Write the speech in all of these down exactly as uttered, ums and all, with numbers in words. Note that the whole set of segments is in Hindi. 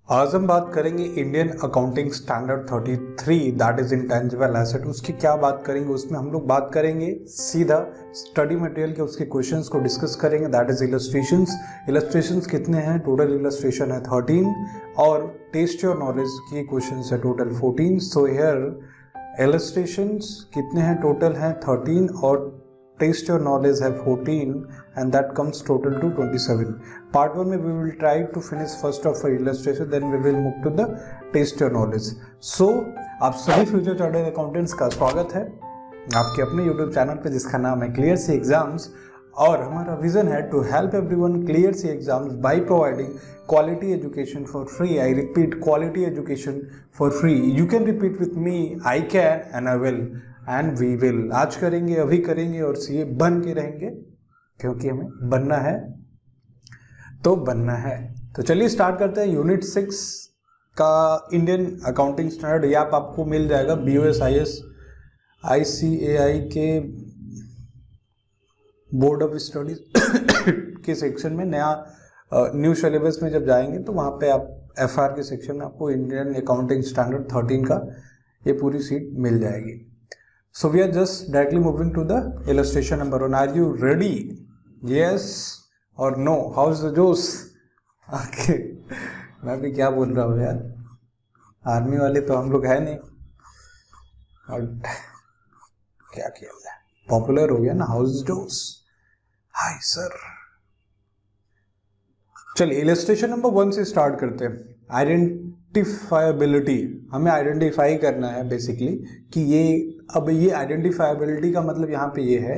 आज हम बात करेंगे Indian accounting standard thirty three that is intangible asset. उसकी क्या बात करेंगे, उसमें हम लोग बात करेंगे सीधा स्टडी मटेरियल के उसके क्वेश्चंस को डिस्कस करेंगे, दैट इज इलस्ट्रेशंस। इलस्ट्रेशंस कितने हैं? टोटल इलस्ट्रेशन है थर्टीन और टेस्ट योर नॉलेज की क्वेश्चंस है total fourteen. So here illustrations कितने हैं? टोटल हैं थर्टीन और टेस्ट योर नॉलेज है fourteen and that comes total to twenty-seven. Part one में we will try to finish first of all illustration, then we will move to the taste your knowledge. So आप सभी फ्यूचर चार्टर्ड अकाउंटेंट्स का स्वागत है आपके अपने यूट्यूब चैनल पे जिसका नाम है क्लियर सी एग्जाम्स। और हमारा विजन है to help everyone clear C exams by providing quality education for free. I repeat, quality education for free. You can repeat with me, I can and I will and we will. आज करेंगे, अभी करेंगे और सीए बन के रहेंगे क्योंकि हमें बनना है तो बनना है। तो चलिए स्टार्ट करते हैं। यूनिट सिक्स का इंडियन अकाउंटिंग स्टैंडर्ड, ये आप आपको मिल जाएगा B O S I S I C A I के बोर्ड ऑफ स्टडीज के सेक्शन में। नया न्यू सिलेबस में जब जाएंगे तो वहाँ पे आप एफ आर के सेक्शन में आपको इंडियन अकाउंटिंग स्टैंडर्ड थर्टीन का ये पूरी सीट मिल जाएगी। So we are just directly moving to the illustration number one. Are you ready? Yes or no? How's the juice? Okay. मैं भी क्या बोल रहा हूँ यार, आर्मी वाले तो हम लोग है नहीं और क्या किया जाए, पॉपुलर हो गया ना। How's josh, hi sir. चलिए इलस्ट्रेशन नंबर वन से स्टार्ट करते हैं। आइडेंटिफाइबिलिटी, हमें आइडेंटिफाई करना है बेसिकली कि ये, अब ये आइडेंटिफाइबिलिटी का मतलब यहां पे ये है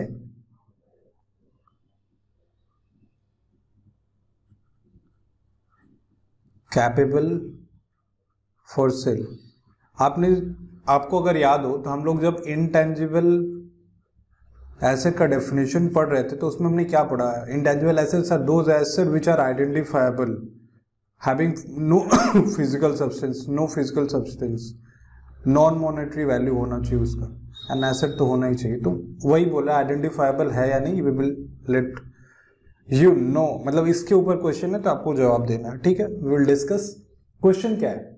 कैपेबल फॉर सेल। आपने आपको अगर याद हो तो हम लोग जब इंटेंजिबल एसेट का डेफिनेशन पढ़ रहे थे तो उसमें हमने क्या पढ़ा है? Intangible assets are those asset which are identifiable having no physical substance, no physical substance, non monetary value होना चाहिए उसका, एन एसेट तो होना ही चाहिए। तो वही बोला आइडेंटिफाइबल है या नहीं, we will let you know. मतलब इसके ऊपर क्वेश्चन है तो आपको जवाब देना है, ठीक है। We will discuss. क्वेश्चन क्या है?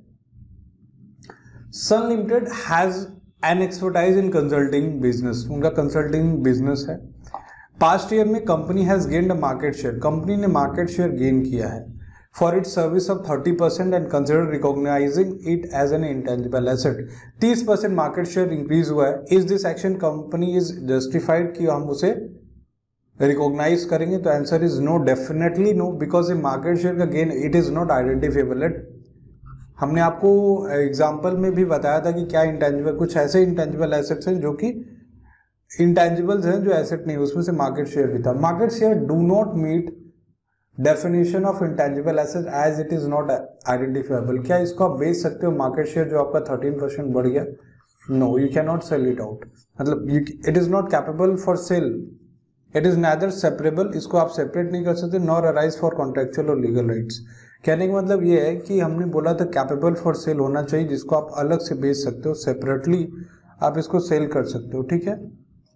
Sun limited has an expertise in consulting business, उनका कंसल्टिंग बिजनेस है। पास्ट ईयर में company has gained a market share, company ने मार्केट शेयर गेन किया है for IT service of thirty percent and consider recognizing it as an intangible asset. तीस परसेंट मार्केट शेयर इंक्रीज हुआ है। Is this action company is justified कि हम उसे रिकॉग्नाइज करेंगे? तो answer is no, definitely no, because a market share का gain it is not identifiable. हमने आपको एग्जाम्पल में भी बताया था कि क्या इंटेंजिबल, कुछ ऐसे इंटेंजिबल एसेट्स हैं जो कि इंटेंजिबल्स हैं जो एसेट नहीं, उसमें से मार्केट शेयर भी था। Market share do not meet definition of intangible asset as it is not identifiable. क्या इसको आप बेच सकते हो? मार्केट शेयर जो आपका थर्टीन परसेंट बढ़ गया, no, you can not sell it out. मतलब it is not capable for sale, it is neither separable, इसको आप सेपरेट नहीं कर सकते, नॉर अराइज फॉर कॉन्ट्रेक्चुअल और लीगल राइट्स। कहने का मतलब ये है कि हमने बोला था कैपेबल फॉर सेल होना चाहिए, जिसको आप अलग से बेच सकते हो, सेपरेटली आप इसको सेल कर सकते हो, ठीक है।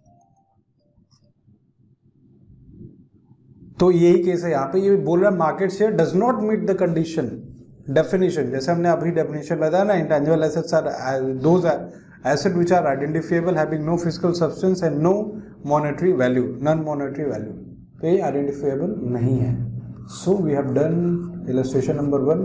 तो यही केस है यहाँ पे, ये बोल रहा है market share does not meet the condition definition. जैसे हमने अभी डेफिनेशन बताया ना, intangible assets are those asset which are identifiable having no physical substance and no monetary value, non monetary value, तो ये आइडेंटिफाइबल नहीं है। So we have done illustration number one.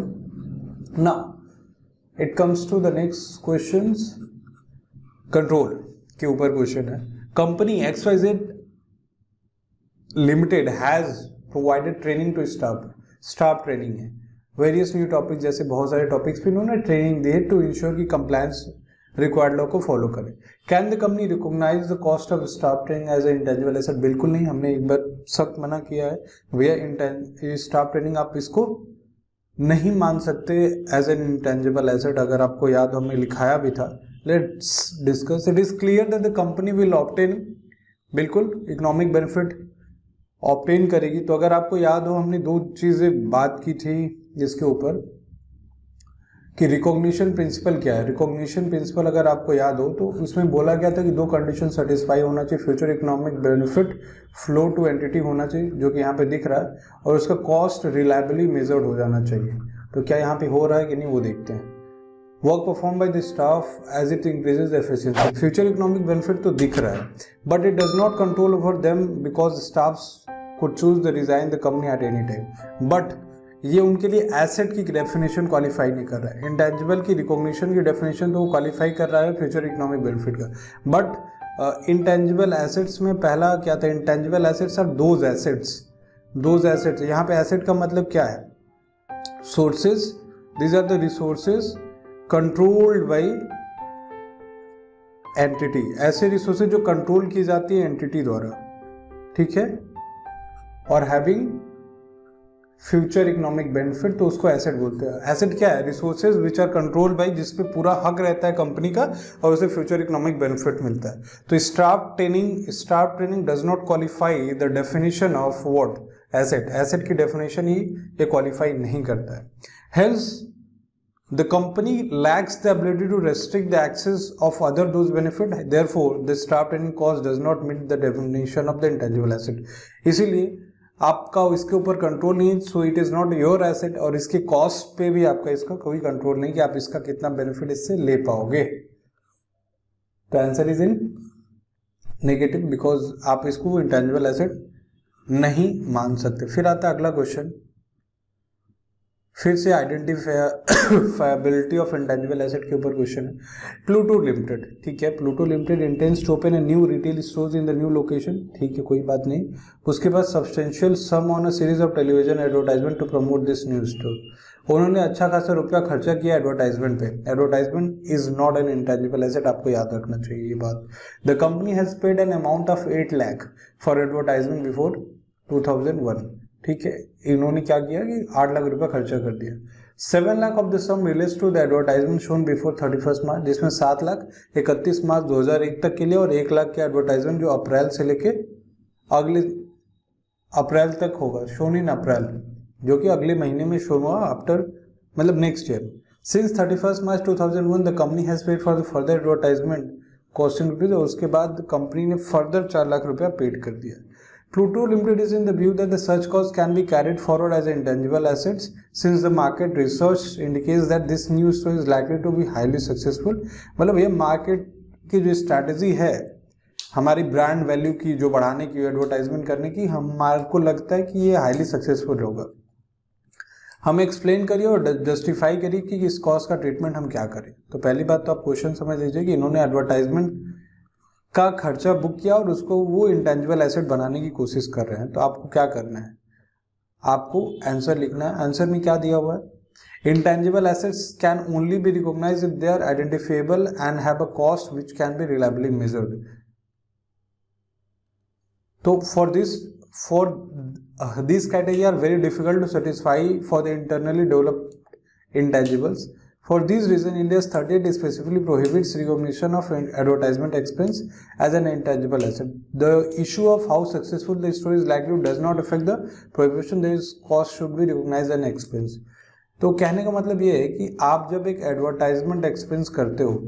Now it comes to the next questions. Control के ऊपर क्वेश्चन है। Company X Y Z limited has provided training to staff, staff training है, वेरियस न्यू टॉपिक, जैसे बहुत सारे टॉपिक्स पे इन्होंने ट्रेनिंग दी है टू इंश्योर की कंप्लायंस रिक्वायर्ड लॉ को फॉलो करें। Can the company recognize the cost of staff training as a intangible asset? बिल्कुल नहीं, हमने एक बार सख्त मना किया है भैया, स्टाफ ट्रेनिंग आप इसको नहीं मान सकते एज एन इंटेंजिबल एसेट। अगर आपको याद हो, हमें लिखाया भी था। Let's discuss. It is clear that the company will obtain, बिल्कुल इकोनॉमिक बेनिफिट ऑब्टेन करेगी। तो अगर आपको याद हो, हमने दो चीजें बात की थी जिसके ऊपर कि रिकॉग्निशन प्रिंसिपल क्या है। रिकॉग्निशन प्रिंसिपल अगर आपको याद हो तो उसमें बोला गया था कि दो कंडीशन सेटिस्फाई होना चाहिए, future economic benefit flow to entity होना चाहिए जो कि यहाँ पे दिख रहा है, और उसका कॉस्ट रिलायबली मेजर्ड हो जाना चाहिए। तो क्या यहाँ पे हो रहा है कि नहीं वो देखते हैं। Work perform by the staff as it increases efficiency, future economic benefit तो दिख रहा है, but it does not control over them because staffs could choose the resign the company at any time. But ये उनके लिए एसेट की डेफिनेशन क्वालिफाई नहीं कर रहा है। इंटेंजिबल की रिकॉग्निशन की डेफिनेशन तो वो क्वालिफाई कर रहा है फ्यूचर इकोनॉमिक बेनिफिट का, बट इंटेंजिबल एसेट्स में पहला क्या था, intangible assets are those assets those assets यहाँ पे एसेट का मतलब क्या है, sources, these are the resources controlled by entity, ऐसे रिसोर्सेज जो कंट्रोल की जाती है एंटिटी द्वारा, ठीक है, और हैविंग फ्यूचर इकोनॉमिक बेनिफिट, तो उसको एसेट बोलते हैं। एसेट क्या है, resources which are controlled by, जिसपे पूरा हक रहता है कंपनी का और उसे फ्यूचर इकोनॉमिक बेनिफिट मिलता है। तो staff training staff training does not qualify the definition of what, asset, asset की डेफिनेशन ही ये क्वालिफाई नहीं करता है। Hence the company lacks the ability to restrict the access of other those benefit, therefore the staff training cost does not meet the definition of the intangible asset। इसीलिए आपका इसके ऊपर कंट्रोल नहीं, so it is not your asset, और इसके कॉस्ट पे भी आपका इसका कोई कंट्रोल नहीं कि आप इसका कितना बेनिफिट इससे ले पाओगे। तो answer is in negative because आप इसको इंटेंजिबल एसेट नहीं मान सकते। फिर आता है अगला क्वेश्चन, फिर से आइडेंटिफायबिलिटी ऑफ इंटेंजिबल एसेट के ऊपर क्वेश्चन है। प्लूटो लिमिटेड, ठीक है, Pluto limited intends to open a new retail stores in the new location, ठीक है, कोई बात नहीं। उसके बाद substantial sum on a series of television advertisement to promote this new store, उन्होंने अच्छा खासा रुपया खर्चा किया एडवर्टाइजमेंट पे। Advertisement is not an intangible asset, आपको याद रखना चाहिए ये बात। The company has paid an amount of eight lakh for advertisement before to thousand one, ठीक है, इन्होंने क्या किया कि आठ लाख रुपया खर्चा कर दिया। Seven lakh of the sum relates to the advertisement shown before thirty first March, जिसमें सात लाख इकतीस मार्च दो हजार एक तक के लिए, और एक लाख के एडवर्टाइजमेंट जो अप्रैल से लेके अगले अप्रैल तक होगा, शोन इन अप्रैल, जो कि अगले महीने में शो हुआ आफ्टर मतलब next year. Since thirty first March two thousand one the company has paid for the further advertisement costing rupees, और उसके बाद कंपनी ने फर्दर चार लाख रुपया पेड कर दिया। Pluto Limited is in the view that the such cost can be carried forward as intangible assets since the market research indicates that this new store is likely to be highly successful। मतलब ये मार्केट की जो स्ट्रैटेजी है हमारी ब्रांड वैल्यू की जो बढ़ाने की, एडवर्टाइजमेंट करने की, हमारे को लगता है कि ये हाईली सक्सेसफुल होगा। हम एक्सप्लेन करिए और जस्टिफाई करिए कि इस कॉस्ट का ट्रीटमेंट हम क्या करें। तो पहली बात तो आप क्वेश्चन समझ लीजिए कि इन्होंने एडवर्टाइजमेंट का खर्चा बुक किया और उसको वो इंटेंजिबल एसेट बनाने की कोशिश कर रहे हैं। तो आपको क्या करना है, आपको आंसर लिखना है। आंसर में क्या दिया हुआ है, intangible assets can only be recognized if they are identifiable and have a cost which can be reliably measured. तो for this for this criteria are very difficult to satisfy for the internally developed intangibles. For this reason, India's thirty-eight specifically prohibits recognition of advertisement expense as an intangible asset. The issue of how successful the store is likely does not affect the prohibition. This cost should be recognized as an expense. तो कहने का मतलब ये है कि आप जब एक एडवर्टाइजमेंट एक्सपेंस करते हो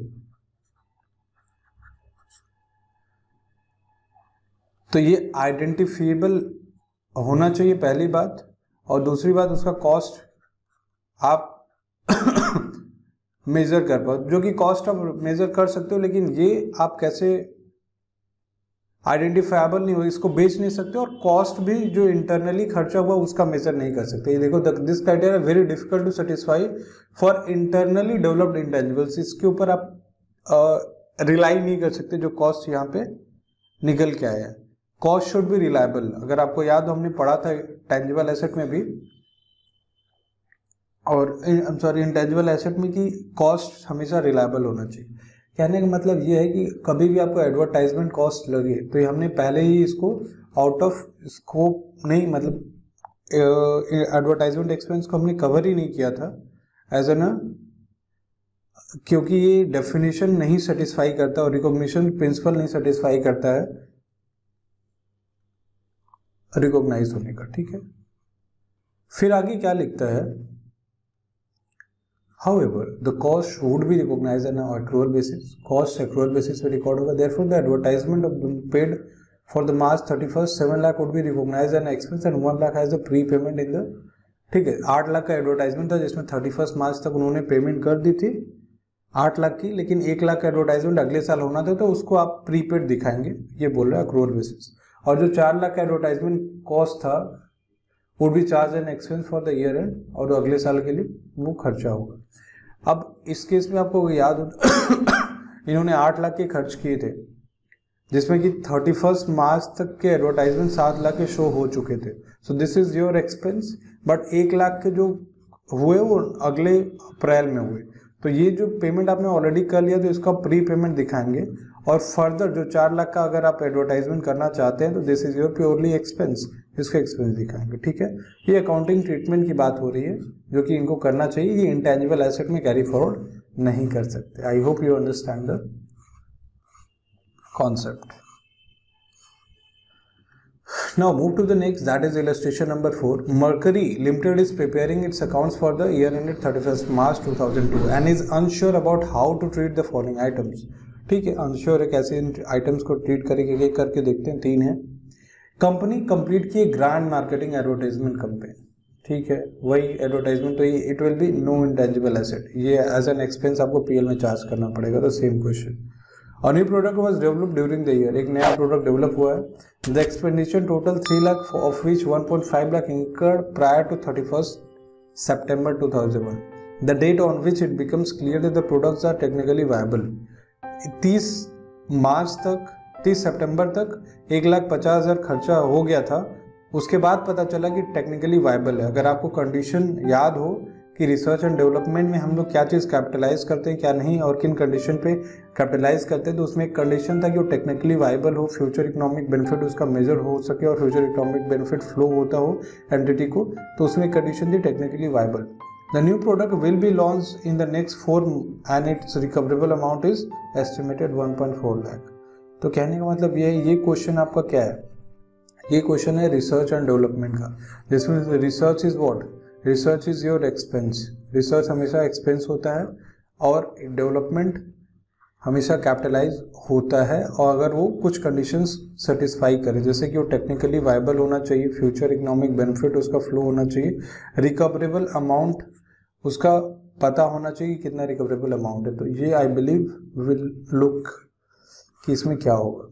तो ये आइडेंटिफिएबल होना चाहिए पहली बात, और दूसरी बात उसका कॉस्ट आप मेजर कर पाओ, जो कि कॉस्ट आप मेजर कर सकते हो, लेकिन ये आप कैसे आइडेंटिफाइबल नहीं हो, इसको बेच नहीं सकते, और कॉस्ट भी जो इंटरनली खर्चा हुआ उसका मेजर नहीं कर सकते। ये देखो, this criteria very difficult to satisfy for internally developed intangibles, इसके ऊपर आप रिलाई नहीं कर सकते जो कॉस्ट यहाँ पे निकल के आया है। कॉस्ट शुड बी रिलायबल, अगर आपको याद हो हमने पढ़ा था टेंजिबल एसेट में भी, और सॉरी इंटेंजिबल एसेट में कि कॉस्ट हमेशा रिलायबल होना चाहिए। कहने का मतलब ये है कि कभी भी आपको एडवर्टाइजमेंट कॉस्ट लगे तो हमने पहले ही इसको आउट ऑफ स्कोप नहीं, मतलब एडवर्टाइजमेंट एक्सपेंस को हमने कवर ही नहीं किया था एज एन, क्योंकि ये डेफिनेशन नहीं सेटिस्फाई करता और रिकॉग्निशन प्रिंसिपल नहीं सेटिस्फाई करता है रिकॉग्नाइज होने का, ठीक है। फिर आगे क्या लिखता है, However, the cost would be recognized on an accrual basis. Cost accrual basis पे रिकॉर्ड होगा. Therefore, the advertisement of paid for the March thirty-first seven lakh would be recognized as an expense and one lakh as a prepayment in the ठीक है, आठ लाख का एडवर्टाइजमेंट था जिसमें थर्टी फर्स्ट मार्च तक उन्होंने पेमेंट कर दी थी आठ लाख की, लेकिन एक लाख का एडवर्टाइजमेंट अगले साल होना था तो उसको आप प्रीपेड दिखाएंगे, ये बोल रहा है अक्रूवल बेसिस। और जो चार लाख का एडवर्टाइजमेंट कॉस्ट था would be charge and expense for the year end, और अगले साल के लिए वो खर्चा होगा। अब इस केस में आपको याद हो इन्होंने आठ लाख के खर्च किए थे जिसमें कि थर्टी फर्स्ट मार्च तक के एडवर्टाइजमेंट सात लाख के शो हो चुके थे, so this is your expense. But एक लाख के जो हुए वो अगले अप्रैल में हुए, तो ये जो पेमेंट आपने ऑलरेडी कर लिया तो इसका प्री पेमेंट दिखाएंगे। और फर्दर जो चार लाख का अगर आप एडवर्टाइजमेंट करना चाहते हैं तो this is your purely expense, इसका एक्सपेंस दिखाएंगे। ठीक है, ये अकाउंटिंग ट्रीटमेंट की बात हो रही है जो कि इनको करना चाहिए, ये इंटेंजिबल एसेट में कैरी फॉरवर्ड नहीं कर सकते। I hope you understand the concept. Now move to the next, that is illustration number four. Mercury Limited is preparing its accounts for the year ended thirty-first March two thousand two and is unsure about how to treat the following items. ठीक है, unsure है कैसे इन आइटम्स को ट्रीट करेंगे, एक करके देखते हैं। तीन है, कंपनी कंप्लीट की ग्रांड मार्केटिंग एडवर्टाइजमेंट कैंपेन। ठीक है, वही एडवर्टाइजमेंट, तो ये it will be no intangible asset, ये एज एन एक्सपेंस आपको पीएल में चार्ज करना पड़ेगा। तो same question, A new product was developed during the year. एक नया प्रोडक्ट डेवलप हुआ है। The expenditure total three lakh of which one point five lakh incurred prior to thirty-first September two thousand one. The date on which it becomes clear that the products are technically viable. तीस मार्च तक, तीस सितंबर तक एक लाख पचास हजार खर्चा हो गया था, उसके बाद पता चला कि टेक्निकली वायबल है। अगर आपको कंडीशन याद हो कि रिसर्च एंड डेवलपमेंट में हम लोग क्या चीज़ कैपिटलाइज करते हैं क्या नहीं और किन कंडीशन पे कैपिटलाइज करते हैं, तो उसमें एक कंडीशन था कि वो टेक्निकली वाइबल हो, फ्यूचर इकोनॉमिक बेनिफिट उसका मेजर हो सके और फ्यूचर इकोनॉमिक बेनिफिट फ्लो होता हो एंटिटी को, तो उसमें कंडीशन थी technically viable. The new product will be launch in the next four and its recoverable amount is estimated one point four lakh. तो कहने का मतलब ये है, ये क्वेश्चन आपका क्या है, ये क्वेश्चन है रिसर्च एंड डेवलपमेंट का, जिसमें research is what, research is your expense. Research हमेशा एक्सपेंस होता है और डेवलपमेंट हमेशा कैपिटलाइज होता है, और अगर वो कुछ कंडीशंस सेटिस्फाई करे, जैसे कि वो टेक्निकली वायबल होना चाहिए, फ्यूचर इकोनॉमिक बेनिफिट उसका फ्लो होना चाहिए, रिकवरेबल अमाउंट उसका पता होना चाहिए कितना रिकवरेबल अमाउंट है। तो ये आई बिलीव विल लुक कि इसमें क्या होगा।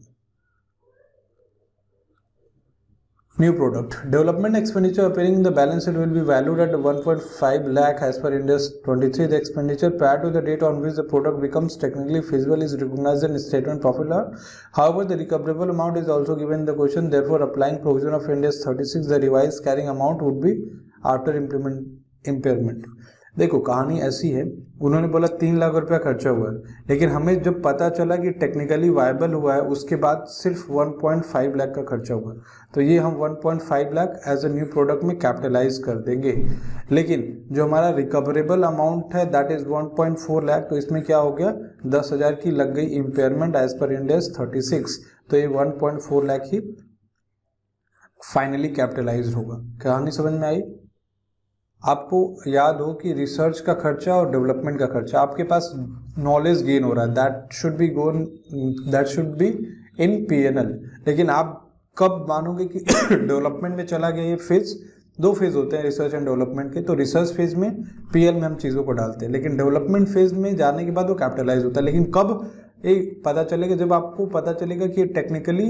New product development expenditure appearing in the balance sheet will be valued at one point five lakh as per Ind AS twenty-three. The expenditure prior to the date on which the product becomes technically feasible is recognized in statement profit loss. However, the recoverable amount is also given in the question. Therefore, applying provision of Ind AS thirty-six, the revised carrying amount would be after implement impairment. देखो कहानी ऐसी है, उन्होंने बोला तीन लाख रुपया खर्चा हुआ है, लेकिन हमें जब पता चला कि टेक्निकली वायबल हुआ है उसके बाद सिर्फ वन पॉइंट फाइव लाख का खर्चा हुआ, तो ये हम one point five lakh as a new product में कैपिटलाइज कर देंगे। लेकिन जो हमारा रिकवरेबल अमाउंट है that is one point four lakh, तो इसमें क्या हो गया, दस हजार की लग गई impairment as per Ind AS thirty six, तो ये वन पॉइंट फोर लाख ही फाइनली कैपिटलाइज होगा। कहानी समझ में आई? आपको याद हो कि रिसर्च का खर्चा और डेवलपमेंट का खर्चा, आपके पास नॉलेज गेन हो रहा है, that should be gone that should be in PNL, लेकिन आप कब मानोगे कि डेवलपमेंट में चला गया? ये फेज, दो फेज होते हैं रिसर्च एंड डेवलपमेंट के, तो रिसर्च फेज में पीएल में हम चीज़ों को डालते हैं, लेकिन डेवलपमेंट फेज में जाने के बाद वो कैपिटलाइज होता है। लेकिन कब ये पता चलेगा? जब आपको पता चलेगा कि टेक्निकली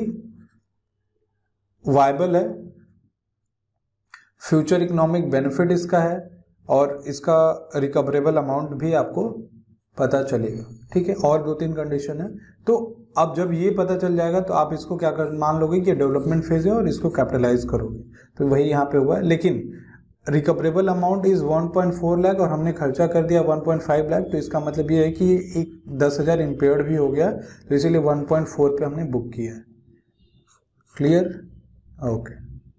वायबल है, फ्यूचर इकोनॉमिक बेनिफिट इसका है और इसका रिकवरेबल अमाउंट भी आपको पता चलेगा। ठीक है, और दो तीन कंडीशन है, तो अब जब ये पता चल जाएगा तो आप इसको क्या कर मान लोगे कि डेवलपमेंट फेज है और इसको कैपिटलाइज करोगे, तो वही यहाँ पे हुआ है। लेकिन recoverable amount is one point four lakh और हमने खर्चा कर दिया वन पॉइंट फाइव लाख, तो इसका मतलब ये है कि एक दस हजार इम्पेयर्ड भी हो गया, तो इसीलिए वन पॉइंट फोर पे हमने बुक किया है। Clear? Okay.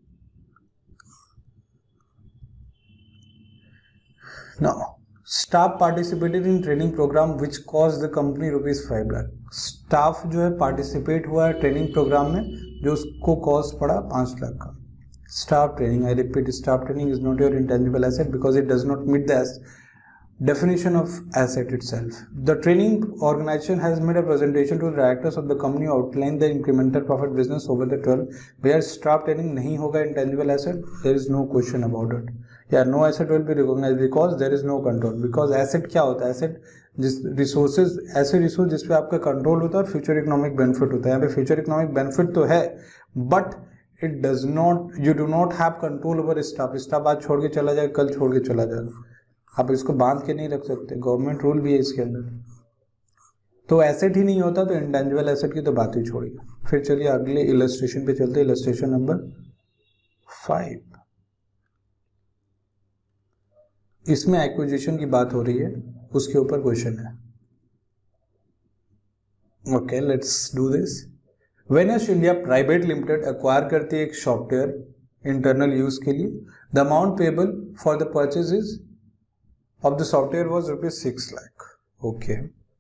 Now, staff participated in training program which cost the company rupees five lakh. Staff जो है participate हुआ है ट्रेनिंग प्रोग्राम में जो उसको कॉस्ट पड़ा पाँच लाख का। Staff training, I repeat, staff training is not your intangible asset because it does not meet the definition of asset itself. The training organization has made a presentation to the directors of the company outline the incremental profit business over the twelve. Where staff training नहीं होगा intangible asset, there is no question about it. या no asset will be recognize because there is no control. Because asset क्या होता है, एसेट जिस रिसोर्सेज, ऐसे रिसोर्स जिस पे आपका कंट्रोल होता है और फ्यूचर इकोनॉमिक बेनिफिट होता है। यहाँ पे फ्यूचर इकोनॉमिक बेनिफिट तो है but it does not, you do not have control over staff. Staff आज छोड़ के चला जाए, कल छोड़ के चला जाएगा, आप इसको बांध के नहीं रख सकते, गवर्नमेंट रूल भी है इसके अंदर। तो एसेट ही नहीं होता तो इंटेंजिबल एसेट की तो बात ही छोड़िए। फिर चलिए अगले इलस्ट्रेशन पे चलते हैं, इलस्ट्रेशन नंबर फाइव। इसमें एक्विजिशन की बात हो रही है, उसके ऊपर क्वेश्चन है। Okay let's do this. Venus India private limited acquire करती है एक सॉफ्टवेयर इंटरनल यूज के लिए, the amount payable for the purchase is of the software was rupees six lakh. Okay,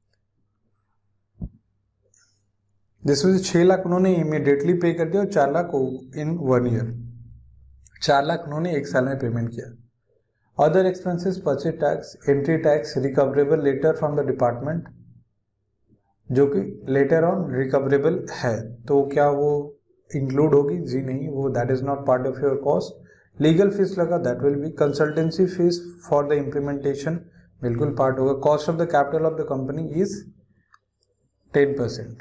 जिसमें से छह लाख उन्होंने इमीडिएटली पे कर दिया और चार लाख इन वन ईयर, चार लाख उन्होंने एक साल में पेमेंट किया। Other expenses, purchase tax, entry tax recoverable letter from the department, जो कि लेटर ऑन रिकवरेबल है, तो क्या वो इंक्लूड होगी? जी नहीं, वो that is not part of your cost. Legal fees लगा, that will be. Consultancy fees for the implementation बिल्कुल पार्ट होगा। Cost of the capital of the company is ten percent.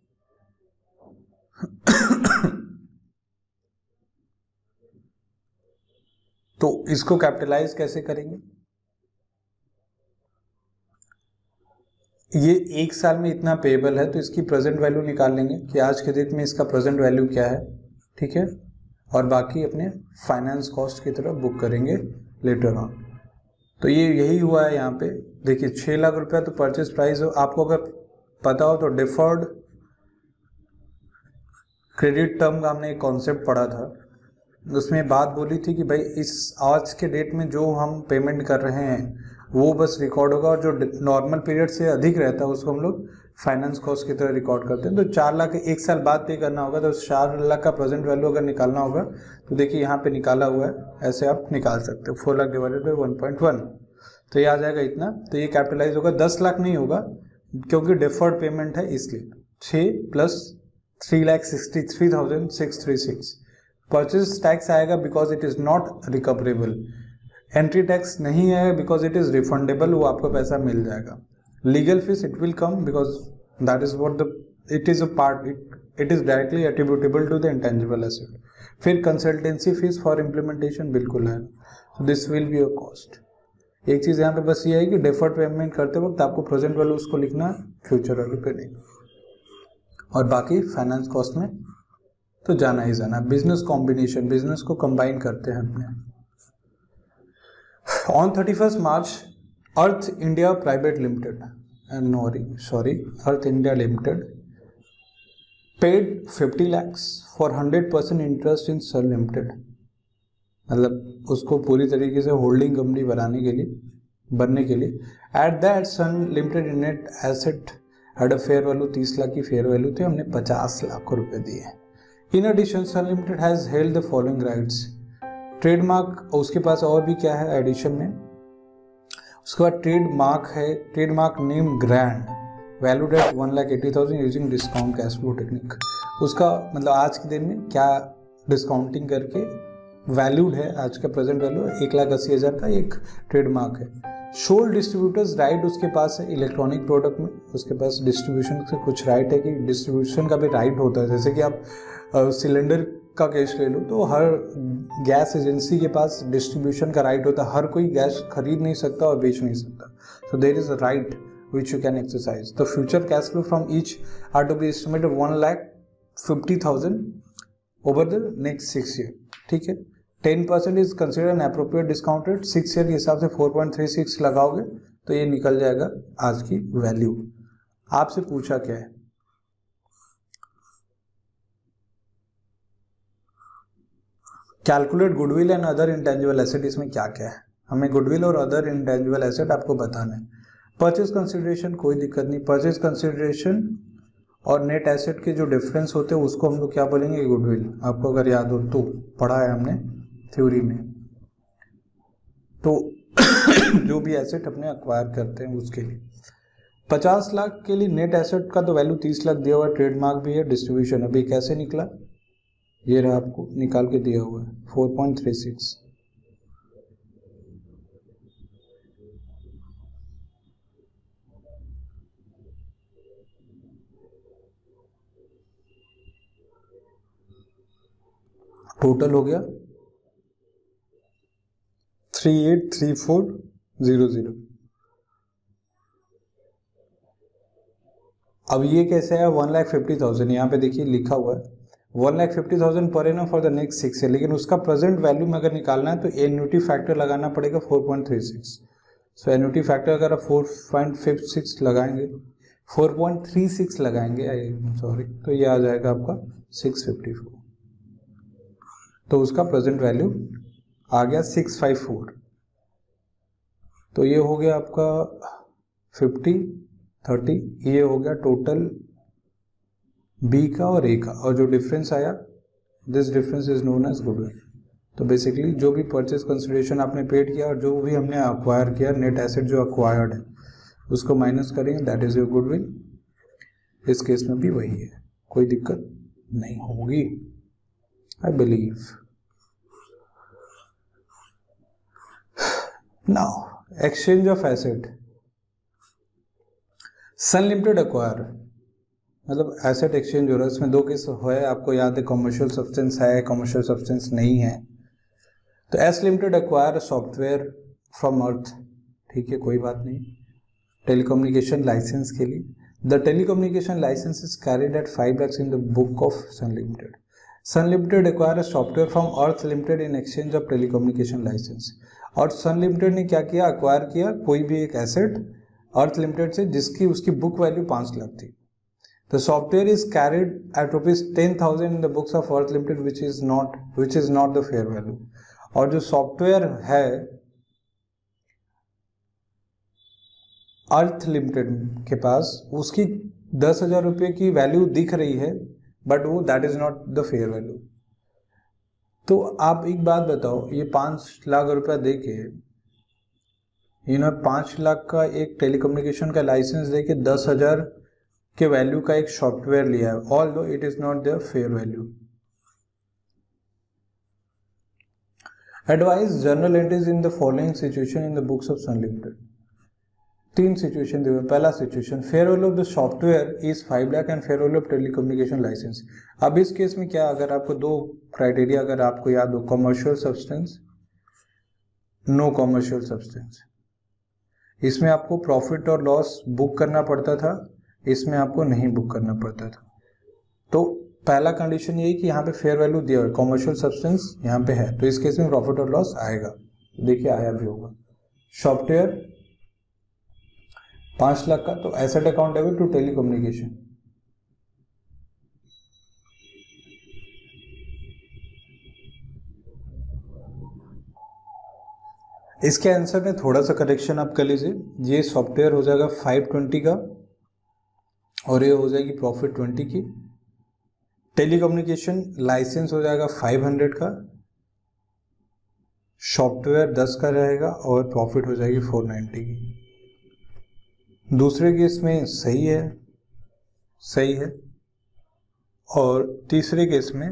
तो इसको कैपिटलाइज कैसे करेंगे? ये एक साल में इतना पेएबल है तो इसकी प्रेजेंट वैल्यू निकाल लेंगे कि आज के डेट में इसका प्रेजेंट वैल्यू क्या है, ठीक है, और बाकी अपने फाइनेंस कॉस्ट की तरफ बुक करेंगे लेटर ऑन। तो ये यही हुआ है यहाँ पे। देखिए छह लाख रुपया तो परचेज प्राइस हो, आपको अगर पता हो तो डिफर्ड क्रेडिट टर्म का हमने एक कॉन्सेप्ट पढ़ा था, उसमें बात बोली थी कि भाई इस आज के डेट में जो हम पेमेंट कर रहे हैं वो बस रिकॉर्ड होगा, और जो नॉर्मल पीरियड से अधिक रहता है उसको हम लोग फाइनेंस कॉस्ट की तरह रिकॉर्ड करते हैं। तो चार लाख एक साल बाद पे करना होगा, तो चार लाख का प्रेजेंट वैल्यू अगर निकालना होगा तो देखिए यहाँ पे निकाला हुआ है, ऐसे आप निकाल सकते हो, four lakh divided by one point one, तो ये आ जाएगा इतना। तो ये कैपिटलाइज होगा, दस लाख नहीं होगा क्योंकि डिफर्ड पेमेंट है इसलिए। छः plus three lakh sixty three thousand six three six. Purchase tax आएगा because it is not recoverable. Entry tax नहीं आएगा बिकॉज इट इज रिफंडेबल, वो आपको पैसा मिल जाएगा। Legal fees it will come because that is what the it is a part, it it is directly attributable to the intangible asset. फिर कंसल्टेंसी फीस फॉर इम्प्लीमेंटेशन बिल्कुल है, so this will be a cost. एक चीज यहाँ पे बस ये है कि डिफर्ड पेमेंट करते वक्त आपको प्रेजेंट वैल्यू उसको लिखना है, फ्यूचर वैल्यू पे नहीं, और बाकी फाइनेंस कॉस्ट में तो जाना ही जाना। बिजनेस कॉम्बिनेशन, बिजनेस को कंबाइन करते हैं अपने। On thirty first March Earth India private Limited and sorry Earth India Limited paid fifty lakhs for hundred percent interest in Sun Limited, मतलब उसको पूरी तरीके से होल्डिंग कंपनी बनाने के लिए बनने के लिए। At that Sun Limited net asset had a fair value, तीस लाख की फेयर वैल्यू थी, हमने पचास लाख रुपए दिए। In addition Sun limited has held the following rights, trademark, उसके पास और भी क्या है एडिशन में, उसके बाद ट्रेडमार्क है, trademark name grand valued at one lakh eighty thousand using discount cash flow technique. उसका मतलब आज के दिन में क्या डिस्काउंटिंग करके वैल्यूड है, आज का प्रेजेंट वैल्यू एक लाख अस्सी हज़ार का एक ट्रेडमार्क है। शोल्ड डिस्ट्रीब्यूटर्स राइट उसके पास है इलेक्ट्रॉनिक प्रोडक्ट में, उसके पास डिस्ट्रीब्यूशन से कुछ राइट है कि डिस्ट्रीब्यूशन का भी राइट होता है। जैसे कि आप सिलेंडर का केस ले लो तो हर गैस एजेंसी के पास डिस्ट्रीब्यूशन का राइट होता है, हर कोई गैस खरीद नहीं सकता और बेच नहीं सकता, so there is a right which you can exercise. The future cash flow from each are to be estimated one lakh fifty thousand over the next six year, ठीक है। Ten percent is consider an appropriate discount rate, six year के हिसाब से फोर पॉइंट थ्री सिक्स लगाओगे तो ये निकल जाएगा आज की वैल्यू। आपसे पूछा क्या है, calculate goodwill and other intangible asset, इसमें क्या क्या है हमें गुडविल और अदर इंटेंजिबल एसेट आपको बताना है। परचेज कंसिडरेशन कोई दिक्कत नहीं, परचेज कंसिडरेशन और नेट एसेट के जो डिफरेंस होते हैं उसको हम लोग क्या बोलेंगे, गुडविल। आपको अगर याद हो तो पढ़ा है हमने थ्योरी में। तो जो भी एसेट अपने अक्वायर करते हैं उसके लिए पचास लाख के लिए नेट एसेट का तो वैल्यू तीस लाख दिया हुआ है, ट्रेडमार्क भी है, डिस्ट्रीब्यूशन अभी कैसे निकला, ये रहा आपको निकाल के दिया हुआ है four point three six. Total हो गया three eight three four zero zero. अब ये कैसे है वन लाख फिफ्टी थाउजेंड, यहाँ पे देखिए लिखा हुआ है one lakh fifty thousand per annum for the next six year, लेकिन उसका प्रेजेंट वैल्यू में अगर निकालना है तो एन्युटी फैक्टर लगाना पड़ेगा four point three six. So annuity factor अगर आप फोर पॉइंट फिफ्टी सिक्स लगाएंगे फोर पॉइंट थ्री सिक्स लगाएंगे आई सॉरी तो ये आ जाएगा आपका सिक्स फिफ्टी फोर। तो उसका प्रेजेंट वैल्यू आ गया सिक्स फाइव फोर। तो ये हो गया आपका फिफ्टी थर्टी, ये हो गया टोटल बी का और ए का, और जो डिफरेंस आया this difference is known as goodwill. तो बेसिकली जो भी परचेज कंसिडरेशन आपने पेड किया और जो भी हमने अक्वायर किया नेट एसेट जो अक्वायर्ड है उसको माइनस करेंगे, दैट इज योर गुडविल। इस केस में भी वही है, कोई दिक्कत नहीं होगी I believe. Now exchange of asset, Sun Limited acquire मतलब एसेट एक्सचेंज हो रहा है, इसमें दो केस है आपको याद है, कमर्शियल सब्सटेंस है कमर्शियल सब्सटेंस नहीं है। तो S Limited acquire software from Earth, ठीक है कोई बात नहीं, टेलीकम्युनिकेशन लाइसेंस के लिए। The telecommunication licence is carried at five lakhs in the book of Sun Limited. Sun Limited acquire software from Earth Limited in exchange of telecommunication licence. और सन लिमिटेड ने क्या किया, अक्वायर किया कोई भी एक एसेट अर्थ लिमिटेड से जिसकी उसकी बुक वैल्यू पाँच लाख थी। The software is carried at rupees ten thousand in the books of Earth Limited, which is not which is not the fair value. और जो सॉफ्टवेयर है अर्थ लिमिटेड के पास उसकी दस हजार रुपये की वैल्यू दिख रही है, बट वो that is not the fair value. तो आप एक बात बताओ, ये पाँच लाख रुपया दे के इन्होंने पाँच लाख का एक टेलीकम्युनिकेशन का लाइसेंस दे के दस हजार के वैल्यू का एक सॉफ्टवेयर लिया है, although it is not the fair value. Advise journal entries in the following situation in the books of Sun Limited. तीन सिचुएशन दिए हुए, पहला situation fair value of the software is five lakh and fair value of telecommunication licence. अब इस केस में क्या, अगर आपको दो क्राइटेरिया अगर आपको याद हो, commercial substance no commercial substance, इसमें आपको प्रॉफिट और लॉस बुक करना पड़ता था, इसमें आपको नहीं बुक करना पड़ता था। तो पहला कंडीशन यही कि यहाँ पे फेयर वैल्यू दिया हुआ है, कमर्शियल सब्सटेंस यहाँ पे है, तो इस केस में प्रॉफिट और लॉस आएगा। देखिए आया भी होगा। सॉफ्टवेयर पांच लाख का, तो asset account debit to telecommunication. इसके आंसर में थोड़ा सा करेक्शन आप कर लीजिए, ये सॉफ्टवेयर हो जाएगा फाइव ट्वेंटी का और ये हो जाएगी प्रॉफिट ट्वेंटी की। टेलीकम्युनिकेशन लाइसेंस हो जाएगा फाइव हंड्रेड का, सॉफ्टवेयर दस का रहेगा और प्रॉफिट हो जाएगी फोर नाइन्टी की। दूसरे केस में सही है सही है और तीसरे केस में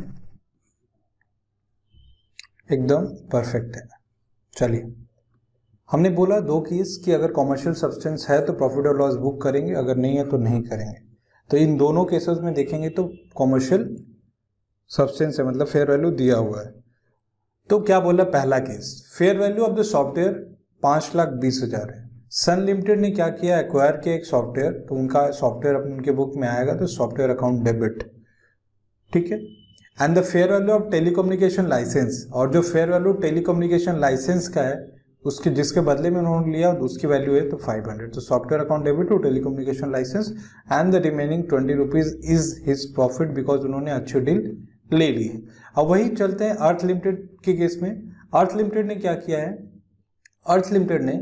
एकदम परफेक्ट है। चलिए, हमने बोला दो केस कि अगर कॉमर्शियल सब्सटेंस है तो प्रॉफिट और लॉस बुक करेंगे, अगर नहीं है तो नहीं करेंगे। तो इन दोनों केसेस में देखेंगे तो कॉमर्शियल सब्सटेंस है, मतलब फेयर वैल्यू दिया हुआ है। तो क्या बोला पहला case, fair value of the software पाँच लाख बीस हजार है। सन लिमिटेड ने क्या किया, एक्वायर किया एक सॉफ्टवेयर, तो उनका सॉफ्टवेयर उनके बुक में आएगा तो सॉफ्टवेयर अकाउंट डेबिट, ठीक है। And the fair value of telecommunication licence, और जो फेयर वैल्यू टेलीकम्युनिकेशन लाइसेंस का है उसके जिसके बदले में उन्होंने लिया उसकी वैल्यू है तो फाइव हंड्रेड। तो software account debit to telecommunication licence and the remaining twenty rupees is his profit because उन्होंने अच्छी डील ले ली है। अब वही चलते हैं अर्थ लिमिटेड के केस में। अर्थ लिमिटेड ने क्या किया है, अर्थ लिमिटेड ने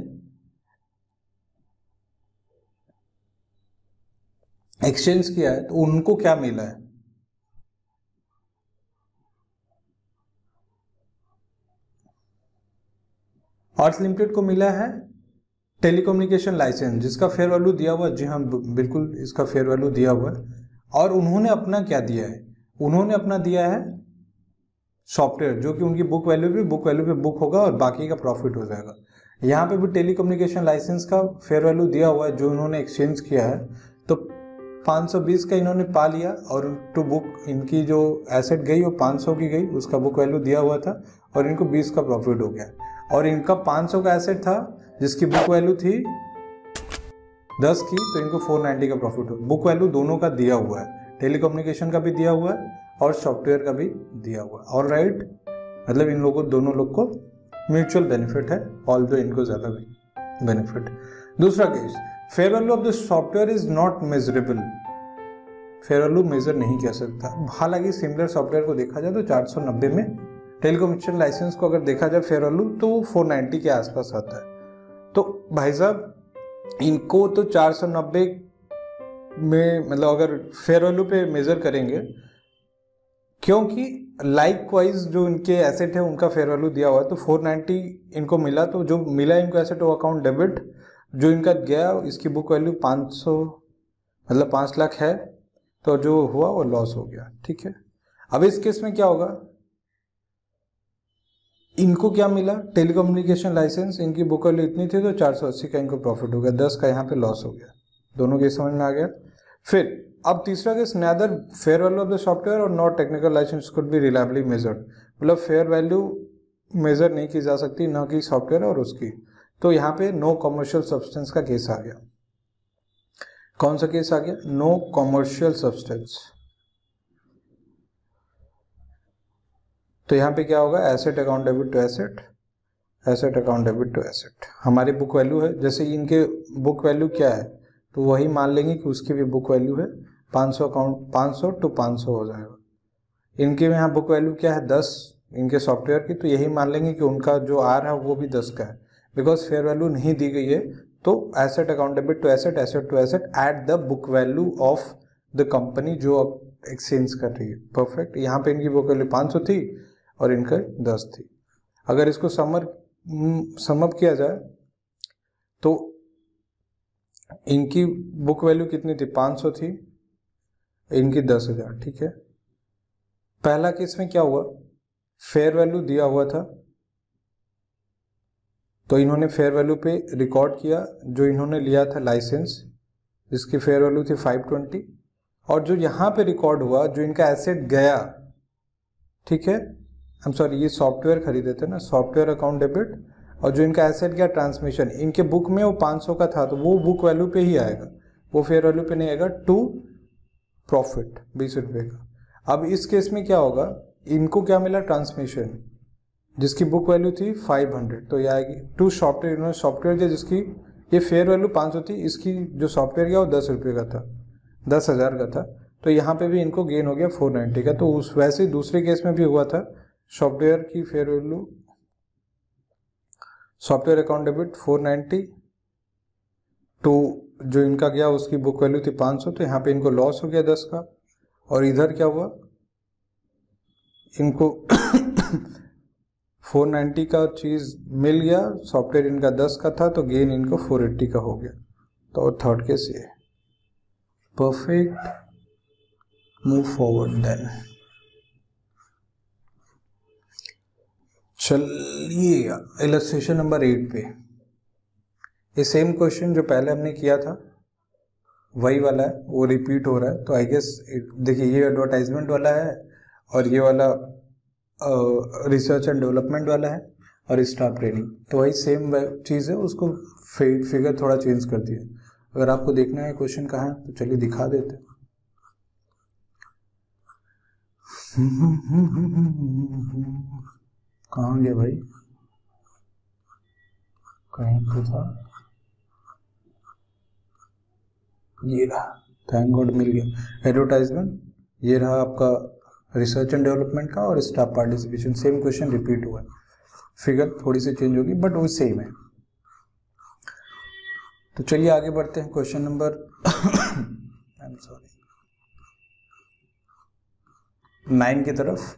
एक्सचेंज किया है, तो उनको क्या मिला है, अर्थ लिमिटेड को मिला है टेलीकम्युनिकेशन लाइसेंस जिसका फेयर वैल्यू दिया हुआ है। जी हाँ बिल्कुल, इसका फेयर वैल्यू दिया हुआ है। और उन्होंने अपना क्या दिया है, उन्होंने अपना दिया है सॉफ्टवेयर, जो कि उनकी बुक वैल्यू पे बुक वैल्यू पे बुक होगा और बाकी का प्रॉफिट हो जाएगा। यहाँ पे भी टेलीकम्युनिकेशन लाइसेंस का फेयर वैल्यू दिया हुआ है जो उन्होंने एक्सचेंज किया है। तो पाँच सौ बीस का इन्होंने पा लिया और टू बुक इनकी जो एसेट गई वो पाँच सौ की गई, उसका बुक वैल्यू दिया हुआ था और इनको बीस का प्रॉफिट हो गया। और इनका पाँच सौ का एसेट था जिसकी बुक वैल्यू थी दस की, तो इनको चार सौ नब्बे का प्रॉफिट हो। बुक वैल्यू दोनों का दिया हुआ है, टेलीकम्युनिकेशन का भी दिया हुआ है और सॉफ्टवेयर का भी दिया हुआ है। ऑल राइट, मतलब इन लोगों दोनों लोग को म्यूचुअल बेनिफिट है, ऑल दो इनको ज्यादा बेनिफिट। दूसरा case, fair value of the software is not measurable. Fair value measure नहीं किया सकता। हालांकि सिमिलर सॉफ्टवेयर को देखा जाए तो चार सौ नब्बे में, टेलीकम्युनिकेशन लाइसेंस को अगर देखा जाए फेयर वैल्यू तो चार सौ नब्बे के आसपास आता है। तो भाई साहब इनको तो चार सौ नब्बे में मतलब अगर फेयर वैल्यू पे मेजर करेंगे, क्योंकि लाइकवाइज जो इनके एसेट है उनका फेयर वैल्यू दिया हुआ है, तो चार सौ नब्बे इनको मिला, तो जो मिला इनको एसेट वो अकाउंट डेबिट, जो इनका गया इसकी बुक वैल्यू पाँच सौ मतलब पाँच लाख है, तो जो हुआ वो लॉस हो गया। ठीक है, अब इस केस में क्या होगा, इनको क्या मिला, टेलीकम्युनिकेशन लाइसेंस, इनकी बुक वैल्यू इतनी थी तो चार सौ अस्सी का इनको प्रॉफिट हो गया, दस का यहाँ पे लॉस हो गया। दोनों केस समझ में आ गया। फिर अब तीसरा case, neither fair value of the software और not technical licence could be reliably measured. मतलब फेयर वैल्यू मेजर नहीं की जा सकती, न कि सॉफ्टवेयर और उसकी। तो यहाँ पे नो कमर्शियल सब्सटेंस का केस आ गया। कौन सा केस आ गया, नो कमर्शियल सब्सटेंस। तो यहाँ पे क्या होगा, asset account debit to asset, asset account debit to asset. हमारी बुक वैल्यू है, जैसे इनके बुक वैल्यू क्या है तो वही मान लेंगे कि उसकी भी बुक वैल्यू है पाँच सौ, अकाउंट पाँच सौ टू पाँच सौ हो जाएगा। इनके यहाँ बुक वैल्यू क्या है दस इनके सॉफ्टवेयर की, तो यही मान लेंगे कि उनका जो आर है वो भी दस का है, बिकॉज फेयर वैल्यू नहीं दी गई है। तो asset account debit to asset, asset to asset at the book value of the company जो अब एक्सचेंज कर रही है। परफेक्ट, यहाँ पे इनकी बुक वैल्यू पाँच सौ थी और इनका दस थी। अगर इसको समर समअप किया जाए तो इनकी बुक वैल्यू कितनी थी, पाँच सौ थी, इनकी दस हजार। ठीक है, पहला केस में क्या हुआ, फेयर वैल्यू दिया हुआ था तो इन्होंने फेयर वैल्यू पे रिकॉर्ड किया, जो इन्होंने लिया था लाइसेंस जिसकी फेयर वैल्यू थी पाँच सौ बीस, और जो यहाँ पे रिकॉर्ड हुआ जो इनका एसेट गया, ठीक है, आई एम सॉरी, ये सॉफ्टवेयर खरीदे थे ना, सॉफ्टवेयर अकाउंट डेबिट, और जो इनका एसेट गया ट्रांसमिशन, इनके बुक में वो पाँच सौ का था तो वो बुक वैल्यू पे ही आएगा, वो फेयर वैल्यू पे नहीं आएगा, टू प्रॉफिट बीस रुपये का। अब इस केस में क्या होगा, इनको क्या मिला, ट्रांसमिशन जिसकी बुक वैल्यू थी पाँच सौ, तो ये आएगी टू सॉफ्टवेयर, इन्होंने सॉफ्टवेयर दिया जिसकी ये फेयर वैल्यू पाँच सौ थी, इसकी जो सॉफ्टवेयर गया वो दस रुपये का था, दस हज़ार का था, तो यहाँ पे भी इनको गेन हो गया चार सौ नब्बे का। तो उस वैसे दूसरे केस में भी हुआ था, सॉफ्टवेयर की fair value, software account debit चार सौ नब्बे टू जो इनका गया उसकी बुक वैल्यू थी पाँच सौ, तो यहाँ पे इनको लॉस हो गया दस का। और इधर क्या हुआ, इनको चार सौ नब्बे का चीज मिल गया, सॉफ्टवेयर इनका दस का था तो गेन इनको चार सौ अस्सी का हो गया। तो थर्ड केस ये। Perfect, move forward then. चलिए इलस्ट्रेशन नंबर एट पे, ये सेम क्वेश्चन जो पहले हमने किया था वही वाला है, वो रिपीट हो रहा है। तो आई गेस देखिए, ये एडवर्टाइजमेंट वाला है और ये वाला रिसर्च एंड डेवलपमेंट वाला है और स्टाफ ट्रेनिंग, तो वही सेम चीज़ है, उसको फिगर थोड़ा चेंज कर दिया। अगर आपको देखना है क्वेश्चन कहाँ है तो चलिए दिखा देते हैं। कहाँ गया भाई, कहीं तो था, ये रहा, थैंक गॉड मिल गया। एडवर्टाइजमेंट ये रहा आपका रिसर्च एंड डेवलपमेंट का, और staff participation, same question repeat हुआ है, फिगर थोड़ी सी चेंज होगी बट वो सेम है। तो चलिए आगे बढ़ते हैं question number I am sorry nine की तरफ।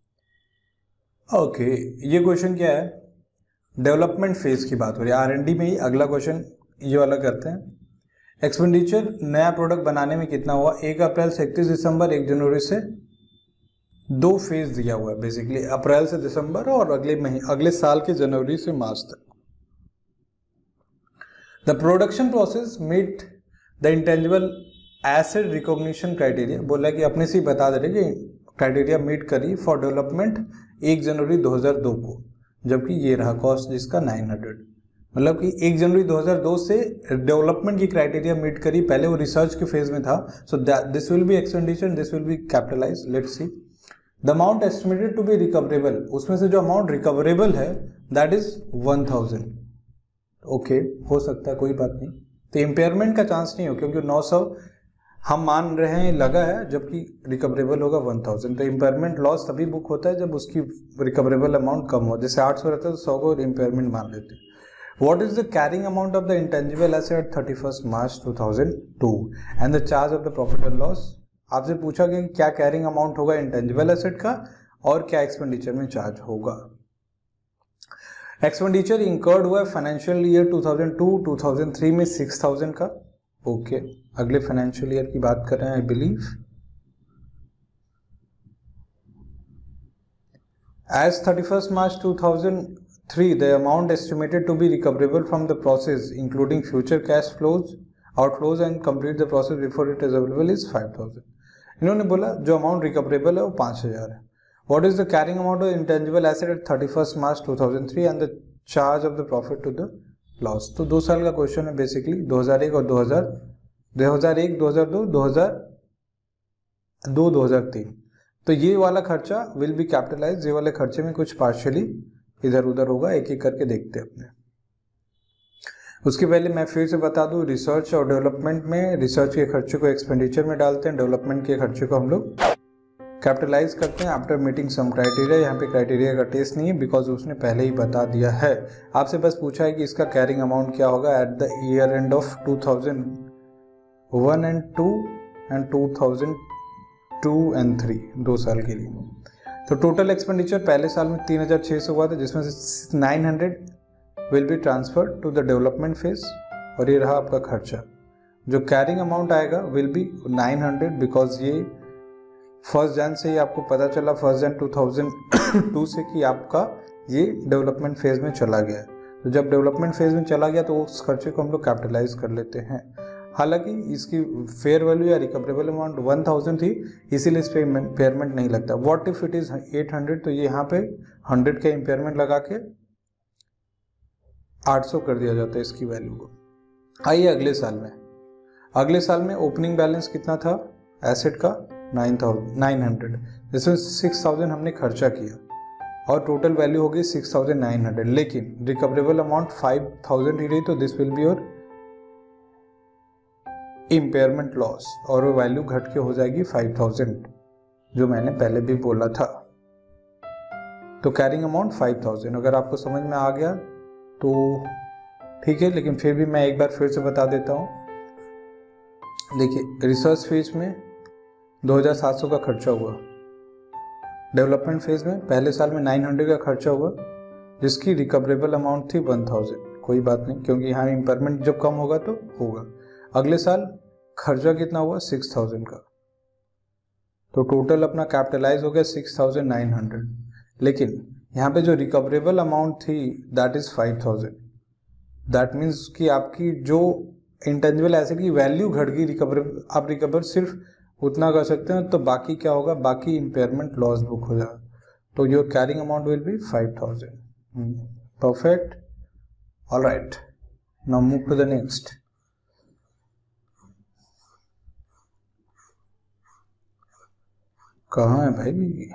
ओके okay, ये क्वेश्चन क्या है, डेवलपमेंट फेज की बात हो रही है, आर एंड डी में ही अगला क्वेश्चन ये वाला करते हैं। एक्सपेंडिचर नया प्रोडक्ट बनाने में कितना हुआ, एक अप्रैल से इकतीस दिसंबर, एक जनवरी से, दो फेज दिया हुआ है बेसिकली, अप्रैल से दिसंबर और अगले महीने अगले साल के जनवरी से मार्च तक। The production process meet the intangible asset recognition criteria बोला कि अपने से ही बता दे रहे कि क्राइटेरिया मीट करी फॉर डेवलपमेंट एक जनवरी दो हज़ार दो को, जबकि ये रहा कॉस्ट जिसका नौ सौ, मतलब कि एक जनवरी दो हज़ार दो से डेवलपमेंट की क्राइटेरिया मीट करी, पहले वो रिसर्च के फेज में था। So this will be expenditure, this will be capitalize. Let's see the amount estimated to be recoverable, उसमें से जो अमाउंट रिकवरेबल है that is one thousand. Okay, हो सकता है, कोई बात नहीं। तो इम्पेयरमेंट का चांस नहीं हो क्योंकि नौ सौ हम मान रहे हैं लगा है, जबकि रिकवरेबल होगा वन थाउजेंड। तो इम्पेयरमेंट लॉस तभी बुक होता है जब उसकी रिकवरेबल अमाउंट कम हो, जैसे आठ सौ रहता है तो सौ को इम्पेयरमेंट मान लेते हैं। What is the carrying amount of the intangible asset at thirty-first March two thousand two and the charge of the profit and loss? आपसे पूछा गया कि क्या कैरिंग अमाउंट होगा इंटेंजिबल एसेट का और क्या एक्सपेंडिचर में चार्ज होगा। एक्सपेंडिचर इंकर्ड हुआ financial year two thousand two to thousand three में सिक्स थाउजेंड का। ओके, अगले फाइनेंशियल ईयर की बात कर रहे हैं I believe. As thirty first March two thousand three the amount estimated to be recoverable from the process including future cash flows outflows and complete the process before it is available is five thousand। इन्होंने बोला जो अमाउंट रिकवरेबल है वो पाँच हज़ार है। What is the carrying amount of intangible asset at thirty first March two thousand three and the charge of the profit to the loss. तो दो साल का क्वेश्चन है बेसिकली, दो हज़ार एक और दो हज़ार दो हज़ार एक दो हज़ार दो दो हज़ार दो दो हज़ार तीन। तो ये वाला खर्चा विल बी कैपिटलाइज, ये वाले खर्चे में कुछ पार्शियली इधर उधर होगा, एक एक करके देखते हैं अपने। उसके पहले मैं फिर से बता दूं, रिसर्च और डेवलपमेंट में रिसर्च के खर्चे को एक्सपेंडिचर में डालते हैं, डेवलपमेंट के खर्चे को हम लोग कैपिटलाइज करते हैं आफ्टर मीटिंग सम क्राइटेरिया। यहाँ पे क्राइटेरिया का टेस्ट नहीं है बिकॉज उसने पहले ही बता दिया है। आपसे बस पूछा है कि इसका कैरिंग अमाउंट क्या होगा at the year end of two thousand one and two and two thousand two and three, दो साल के लिए। तो टोटल एक्सपेंडिचर पहले साल में तीन हज़ार छः सौ हुआ था, जिसमें से nine hundred will be transferred to the development phase, और ये रहा आपका खर्चा। जो कैरिंग अमाउंट आएगा will be nine hundred because ये फर्स्ट जन से ही आपको पता चला, फर्स्ट जन टू थाउजेंड टू से कि आपका ये डेवलपमेंट फेज में चला गया है। तो जब डेवलपमेंट फेज में चला गया तो उस खर्चे को हम लोग कैपिटलाइज कर लेते हैं। हालांकि इसकी फेयर वैल्यू या रिकवरेबल अमाउंट वन थाउजेंड थी, इसीलिए इस पे इम्पेयरमेंट नहीं लगता। What if it is eight hundred, तो ये यहाँ पे हंड्रेड का इम्पेयरमेंट लगा के आठ सौ कर दिया जाता है इसकी वैल्यू को। आइए अगले साल में, अगले साल में ओपनिंग बैलेंस कितना था एसेट का, नाइन थाउजेंड नाइन हंड्रेड, जिसमें सिक्स थाउजेंड हमने खर्चा किया और टोटल वैल्यू हो गई सिक्स थाउजेंड नाइन हंड्रेड, लेकिन रिकवरेबल अमाउंट फाइव थाउजेंड ही रही, तो this will be your impairment loss और वो वैल्यू घट के हो जाएगी फाइव थाउजेंड, जो मैंने पहले भी बोला था। तो कैरिंग अमाउंट फाइव थाउजेंड। अगर आपको समझ में आ गया तो ठीक है, लेकिन फिर भी मैं एक बार फिर से बता देता हूँ। देखिए, रिसर्च फेज में दो हज़ार सात सौ का खर्चा हुआ, डेवलपमेंट फेज में पहले साल में नाइन हंड्रेड का खर्चा हुआ, जिसकी रिकवरेबल अमाउंट थी वन थाउजेंड। कोई बात नहीं, क्योंकि यहाँ इम्पेयरमेंट जब कम होगा तो होगा। अगले साल खर्चा कितना हुआ, सिक्स थाउजेंड का, तो टोटल अपना कैपिटलाइज हो गया सिक्स थाउजेंड नाइन हंड्रेड, लेकिन यहाँ पे जो रिकवरेबल अमाउंट थी that is five thousand. That means कि आपकी जो इंटेंजिबल एसेट की वैल्यू घट गई, रिकवर आप रिकवर सिर्फ उतना कर सकते हैं, तो बाकी क्या होगा, बाकी इम्पेयरमेंट लॉस बुक हो जाएगा। तो your carrying amount will be five thousand. Perfect, all right, now move to the next. कहाँ है भाई?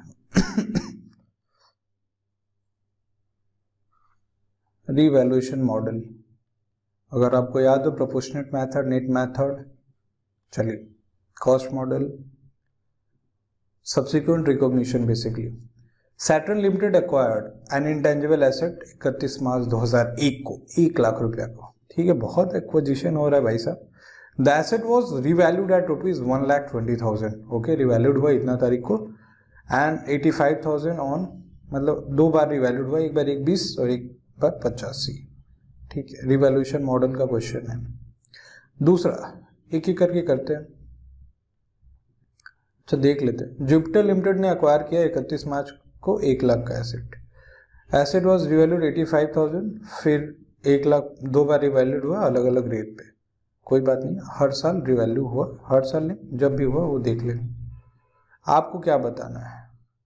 रीवैल्यूएशन मॉडल, अगर आपको याद हो प्रोपोर्शनेट मेथड, नेट मेथड। चलिए, cost model, subsequent recognition. Basically Saturn Limited acquired an intangible asset इकतीस मार्च दो हज़ार एक को, एक लाख रुपया को। ठीक है, बहुत एक्विजिशन हो रहा है भाई साहब। The asset was revalued at rupees one lakh twenty thousand. Okay, revalued हुआ इतना तारीख को, and eighty five thousand on, मतलब दो बार रिवैल्यूड हुआ, एक बार एक बीस और एक बार पचासी। ठीक है, रिवैल्यूएशन मॉडल का क्वेश्चन है। दूसरा, एक एक करके करते हैं। अच्छा, देख लेते हैं। जुपिटर लिमिटेड ने अक्वायर किया इकतीस मार्च को एक लाख का asset. Asset was revalued eighty five thousand, फिर एक लाख दो बार रिवैल्यूड हुआ अलग अलग रेट पे। कोई बात नहीं, हर साल रिवैल्यू हुआ, हर साल नहीं, जब भी हुआ वो देख लेंगे। आपको क्या बताना है?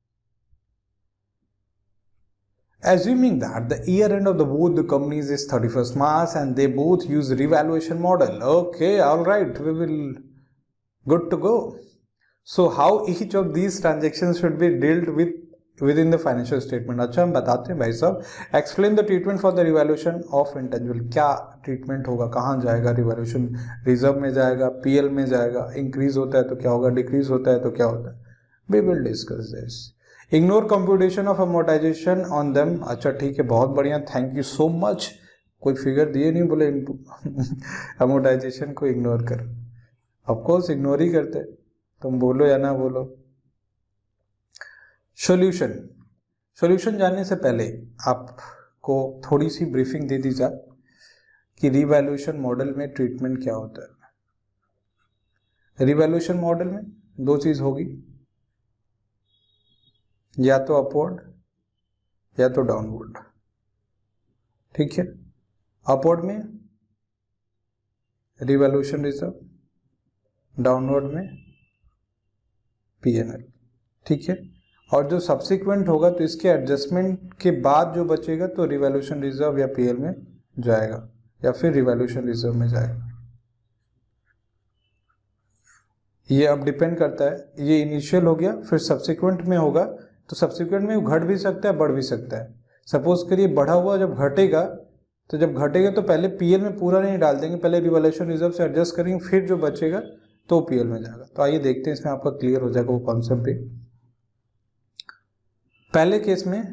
Assuming that the year end of the both the companies is thirty-first March and they both use revaluation model. Okay, all right, we will good to go. So how each of these transactions should be dealt with within the financial statement? अच्छा हम बताते हैं भाई साहब। Explain the treatment for the revaluation of intangible. क्या treatment होगा, कहाँ जाएगा revaluation? रिजर्व में जाएगा, पीएल में जाएगा, इंक्रीज होता है तो क्या होगा, डिक्रीज होता है तो क्या होता है? We will discuss this. Ignore computation of amortisation on them. अच्छा ठीक है, बहुत बढ़िया, थैंक यू सो मच। कोई फिगर दिए नहीं, बोले अमोर्टाइजेशन को इग्नोर कर। ऑफकोर्स इग्नोर ही करते, तुम बोलो या ना बोलो। सॉल्यूशन सॉल्यूशन जानने से पहले आपको थोड़ी सी ब्रीफिंग दे दी जाए कि रिवैल्यूएशन मॉडल में ट्रीटमेंट क्या होता है। रिवैल्यूएशन मॉडल में दो चीज होगी, या तो अपवर्ड या तो डाउनवर्ड। ठीक है, अपवर्ड में रिवैल्यूएशन रिजर्व, डाउनवर्ड में पीएनएल। ठीक है, और जो सब्सिक्वेंट होगा तो इसके एडजस्टमेंट के बाद जो बचेगा तो रिवैल्यूएशन रिजर्व या पीएल में जाएगा या फिर रिवैल्यूएशन रिजर्व में जाएगा। ये अब डिपेंड करता है, ये इनिशियल हो गया, फिर सब्सिक्वेंट में होगा तो सब्सिक्वेंट में घट भी सकता है, बढ़ भी सकता है। सपोज करिए बढ़ा हुआ जब घटेगा तो जब घटेगा तो पहले पीएल में पूरा नहीं डाल देंगे, पहले रिवैल्यूएशन रिजर्व से एडजस्ट करेंगे, फिर जो बचेगा तो पीएल में जाएगा। तो आइए देखते हैं, इसमें आपका क्लियर हो जाएगा वो कॉन्सेप्ट भी। पहले केस में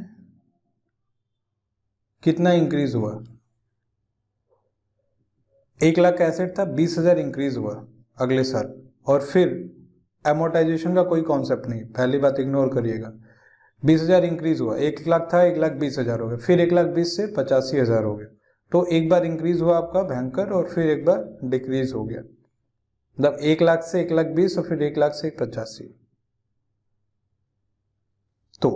कितना इंक्रीज हुआ? एक लाख का एसेट था, बीस हजार इंक्रीज हुआ अगले साल, और फिर एमोर्टाइजेशन का कोई कॉन्सेप्ट नहीं, पहली बात इग्नोर करिएगा। बीस हजार इंक्रीज हुआ, एक लाख था, एक लाख बीस हजार हो गया, फिर एक लाख बीस से पचासी हजार हो गया। तो एक बार इंक्रीज हुआ आपका भयंकर और फिर एक बार डिक्रीज हो गया, मतलब एक लाख से एक लाख बीस और फिर एक लाख से एक पचासी। तो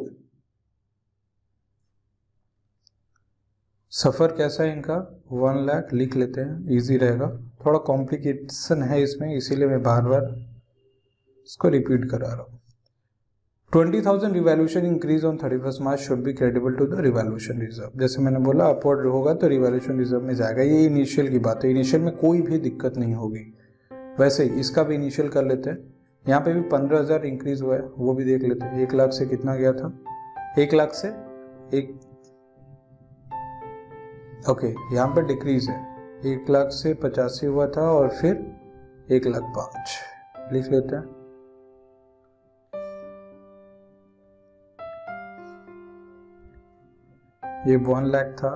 सफर कैसा है इनका? वन लाख लिख लेते हैं, इजी रहेगा। थोड़ा कॉम्प्लिकेशन है इसमें, इसीलिए मैं बार बार इसको रिपीट करा रहा हूं। Twenty thousand revaluation increase on thirty first March should be credible to the revaluation reserve. जैसे मैंने बोला अपवर्ड होगा तो रिवैल्यूएशन रिजर्व में जाएगा। ये इनिशियल की बात है, इनिशियल में कोई भी दिक्कत नहीं होगी। वैसे ही इसका भी इनिशियल कर लेते हैं। यहाँ पे भी पंद्रह हजार इंक्रीज हुआ है, वो भी देख लेते हैं। एक लाख से कितना गया था? एक लाख से एक, ओके यहाँ पे डिक्रीज है, एक लाख से पचासी हुआ था और फिर एक लाख पांच लिख लेते हैं। ये वन लाख था,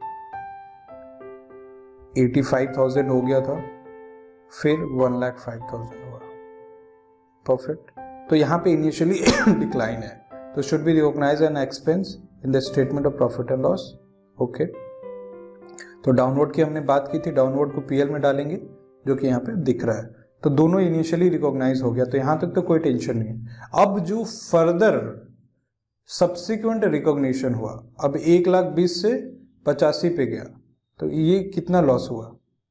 एटी फाइव थाउजेंड हो गया था, फिर वन लाख फाइव थाउजेंड हुआ। परफेक्ट। तो यहाँ पे इनिशियली डिक्लाइन है, तो should be recognise an expense in the statement of profit and loss. Okay, तो डाउनवर्ड की हमने बात की थी, डाउनवर्ड को पीएल में डालेंगे जो कि यहाँ पे दिख रहा है। तो दोनों इनिशियली रिकॉग्नाइज हो गया, तो यहाँ तक तो कोई टेंशन नहीं है। अब जो फर्दर सब्सिक्वेंट रिकॉग्निशन हुआ, अब एक लाख बीस से पचासी पे गया, तो ये कितना लॉस हुआ?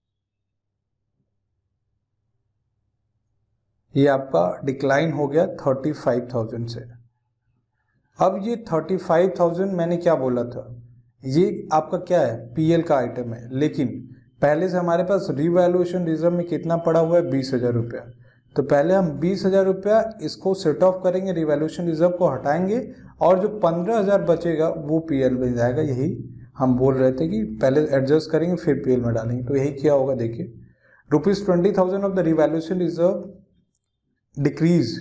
ये आपका डिक्लाइन हो गया थर्टी फाइव थाउजेंड से। अब ये थर्टी फाइव थाउजेंड मैंने क्या बोला था, ये आपका क्या है? पीएल का आइटम है, लेकिन पहले से हमारे पास रिवैल्यूएशन रिजर्व में कितना पड़ा हुआ है? बीस हजार रुपया। तो पहले हम बीस हजार रुपया इसको सेट ऑफ करेंगे, रिवैल्यूएशन रिजर्व को हटाएंगे, और जो पंद्रह हजार बचेगा वो पीएल में जाएगा। यही हम बोल रहे थे कि पहले एडजस्ट करेंगे फिर पीएल में डालेंगे। तो यही क्या होगा, देखिए, rupees twenty thousand of the revaluation reserve decrease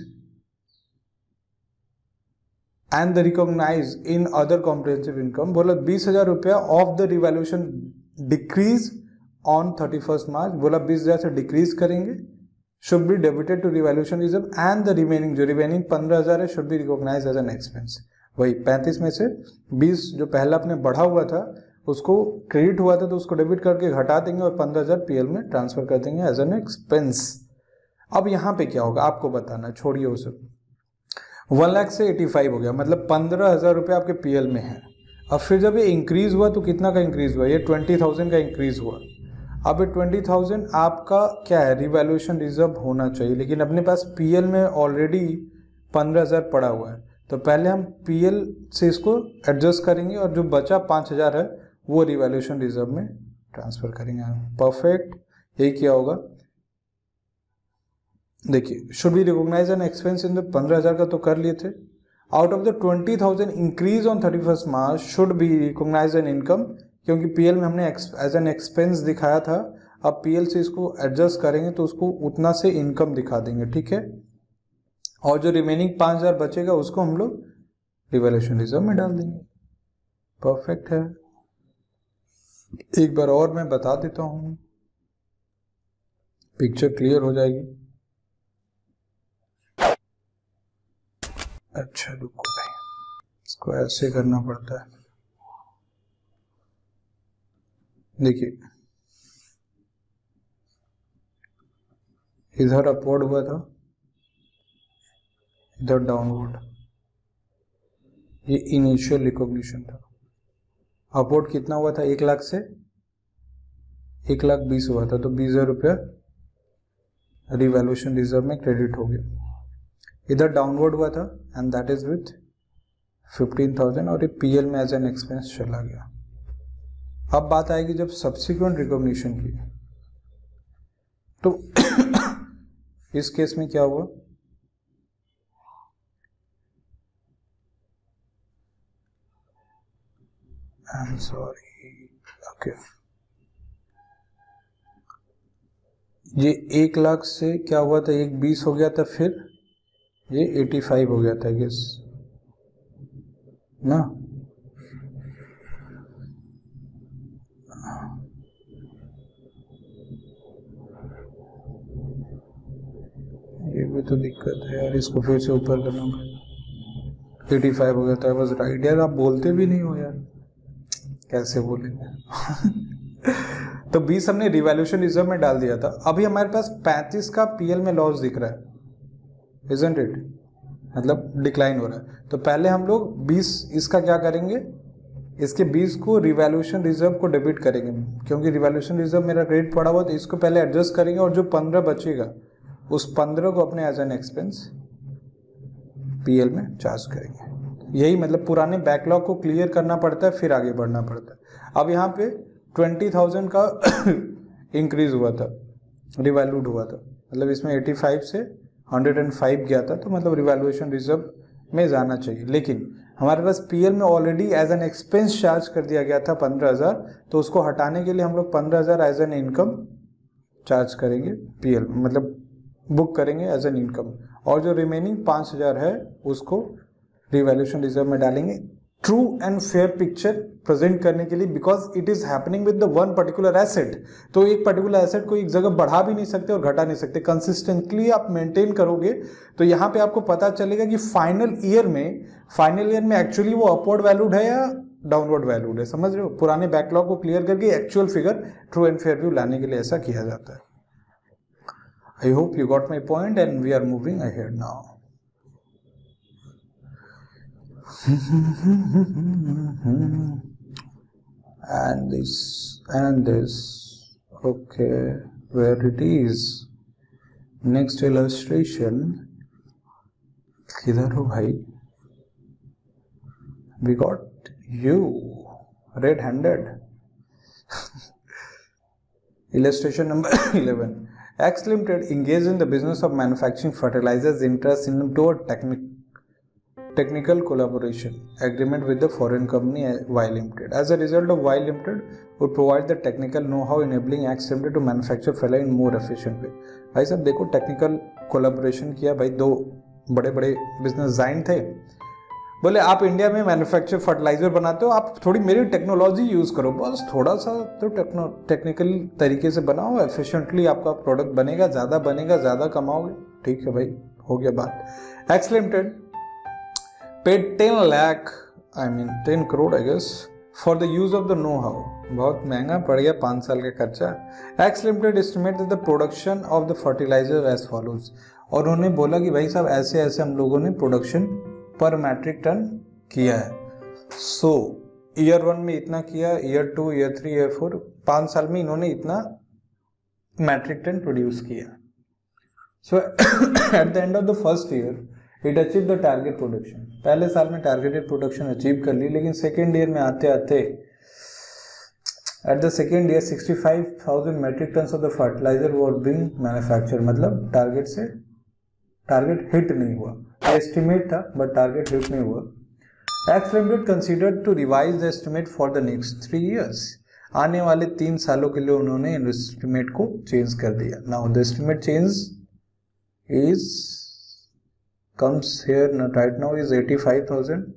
and the recognise in other comprehensive income. बोला बीस हजार रुपया of the revaluation decrease on thirty first March, बोला बीस हजार से डिक्रीज करेंगे, should be debited to revaluation reserve and the remaining, जो रिमेनिंग पंद्रह हजार है, should be recognise as an expense. वही पैंतीस में से बीस जो पहला अपने बढ़ा हुआ था उसको क्रेडिट हुआ था तो उसको डेबिट करके घटा देंगे और पंद्रह हजार पीएल में ट्रांसफर कर देंगे एज एन एक्सपेंस। अब यहाँ पे क्या होगा आपको बताना, छोड़िए वो सब। वन लाख से एटी फाइव हो गया, मतलब पंद्रह हजार रुपये आपके पीएल में है। अब फिर जब ये इंक्रीज हुआ तो कितना का इंक्रीज हुआ? ये ट्वेंटी थाउजेंड का इंक्रीज हुआ। अब ये ट्वेंटी थाउजेंड आपका क्या है, रिवैल्यूएशन रिजर्व होना चाहिए, लेकिन अपने पास पीएल में ऑलरेडी पंद्रह हज़ार पड़ा हुआ है, तो पहले हम पीएल से इसको एडजस्ट करेंगे और जो बचा पाँच हज़ार है वो रिवैल्यूएशन रिजर्व में ट्रांसफर करेंगे। परफेक्ट, यही किया होगा। देखिए, should be recognise an expense in the पंद्रह हज़ार का तो कर लिए थे। Out of the twenty thousand increase on thirty first March should be recognise an income, क्योंकि पीएल में हमने एज एन एक्सपेंस दिखाया था, अब पीएल से इसको एडजस्ट करेंगे तो उसको उतना से इनकम दिखा देंगे, ठीक है। और जो रिमेनिंग पाँच हज़ार बचेगा उसको हम लोग रिवैल्यूएशन रिजर्व में डाल देंगे। परफेक्ट है। एक बार और मैं बता देता हूं, पिक्चर क्लियर हो जाएगी। अच्छा रुको भाई, इसको ऐसे करना पड़ता है। देखिए, इधर अपवर्ड हुआ था, इधर डाउनवर्ड, ये इनिशियल रिकॉग्निशन था। अपवर्ड कितना हुआ था, एक लाख से एक लाख बीस हुआ था, तो बीस हजार रुपया रिवैल्यूएशन रिजर्व में क्रेडिट हो गया। इधर डाउनवर्ड हुआ था and that is with fifteen thousand और ये पीएल में एज एन एक्सपेंस चला गया। अब बात आएगी जब सब्सिक्वेंट रिकॉग्निशन की, तो इस केस में क्या हुआ, आई एम सॉरी, ओके, ये एक लाख से क्या हुआ था, एक बीस हो गया था, फिर ये एटी फाइव हो गया था गेस ना। ये भी तो दिक्कत है यार, इसको फिर से ऊपर करना पड़ेगा। एटी फाइव हो गया था, बस राइट यार, आप बोलते भी नहीं हो यार, कैसे बोलेंगे। तो बीस हमने रिवैल्यूएशन रिजर्व में डाल दिया था। अभी हमारे पास पैंतीस का पीएल में लॉस दिख रहा है, इजंट इट, मतलब डिक्लाइन हो रहा है। तो पहले हम लोग बीस इसका क्या करेंगे, इसके बीस को रिवैल्यूएशन रिजर्व को डेबिट करेंगे, क्योंकि रिवैल्यूएशन रिजर्व मेरा क्रेडिट पड़ा हुआ, तो इसको पहले एडजस्ट करेंगे और जो पंद्रह बचेगा उस पंद्रह को अपने एज एन एक्सपेंस पीएल में चार्ज करेंगे। यही मतलब पुराने बैकलॉग को क्लियर करना पड़ता है, फिर आगे बढ़ना पड़ता है। अब यहाँ पे ट्वेंटी थाउजेंड का इंक्रीज हुआ था, रिवैल्यूड हुआ था, मतलब इसमें एटी फाइव से हंड्रेड एंड फाइव गया था, तो मतलब रिवैल्यूएशन रिजर्व में जाना चाहिए। लेकिन हमारे पास पीएल में already as an expense charge कर दिया गया था पंद्रह हज़ार, तो उसको हटाने के लिए हम लोग पंद्रह हज़ार एज एन इनकम चार्ज करेंगे पीएल, मतलब बुक करेंगे एज एन इनकम, और जो रिमेनिंग पाँच हज़ार है उसको रिवैल्यूएशन रिजर्व में डालेंगे। True and fair picture present करने के लिए, because it is happening with the one particular asset, तो एक पर्टिकुलर एसेट को एक जगह बढ़ा भी नहीं सकते और घटा नहीं सकते, कंसिस्टेंटली आप मेंटेन करोगे तो यहाँ पे आपको पता चलेगा कि फाइनल ईयर में फाइनल ईयर में एक्चुअली वो अपवर्ड वैल्यूड है या डाउनवर्ड वैल्यूड है, समझ रहे हो। पुराने बैकलॉग को क्लियर करके actual figure true and fair view लाने के लिए ऐसा किया जाता है। I hope you got my point and we are moving ahead now. and this and this, okay, where it is, next illustration, किधर हो भाई, we got you red handed। illustration number eleven, X Limited engaged in the business of manufacturing fertilizers, interest into a technical technical collaboration agreement with the foreign company Y Limited. As a result of Y Limited would provide the technical know-how enabling X Limited to manufacture fertilizer in more efficient way। भाई साहब देखो, टेक्निकल कोलैबोरेशन किया भाई, दो बड़े बड़े बिजनेस जाइन थे, बोले आप इंडिया में मैन्युफैक्चर फर्टिलाइजर बनाते हो, आप थोड़ी मेरी टेक्नोलॉजी यूज करो, बस थोड़ा सा तो टेक्निकल तरीके से बनाओ, एफिशिएंटली आपका प्रोडक्ट बनेगा, ज़्यादा बनेगा, ज़्यादा कमाओगे। ठीक है भाई, हो गया बात। X limited paid ten lakh, I mean ten crore I guess, for the use of the know-how। बहुत महंगा पड़ गया, पाँच साल का खर्चा। X Limited estimated the production of the fertilizer as follows, और उन्होंने बोला कि भाई साहब ऐसे ऐसे हम लोगों ने प्रोडक्शन पर मैट्रिक टन किया है। सो ईयर वन में इतना किया, year two, year three, year four, पाँच साल में इन्होंने इतना मैट्रिक टन प्रोड्यूस किया। So at the end of the first year it achieve the target production. पहले साल में टारगेटेड प्रोडक्शन अचीव कर ली, लेकिन सेकेंड ईयर में आते आते at the second year sixty five thousand metric ton of the fertiliser were being manufacture. मतलब टारगेट से टारगेट हिट नहीं हुआ, एस्टिमेट था बट टारगेट हिट नहीं हुआ। X limited considered to revise the estimate for the next three years. आने वाले तीन सालों के लिए उन्होंने एस्टिमेट को चेंज कर दिया। Now the estimate change is comes here not right now is eighty-five thousand,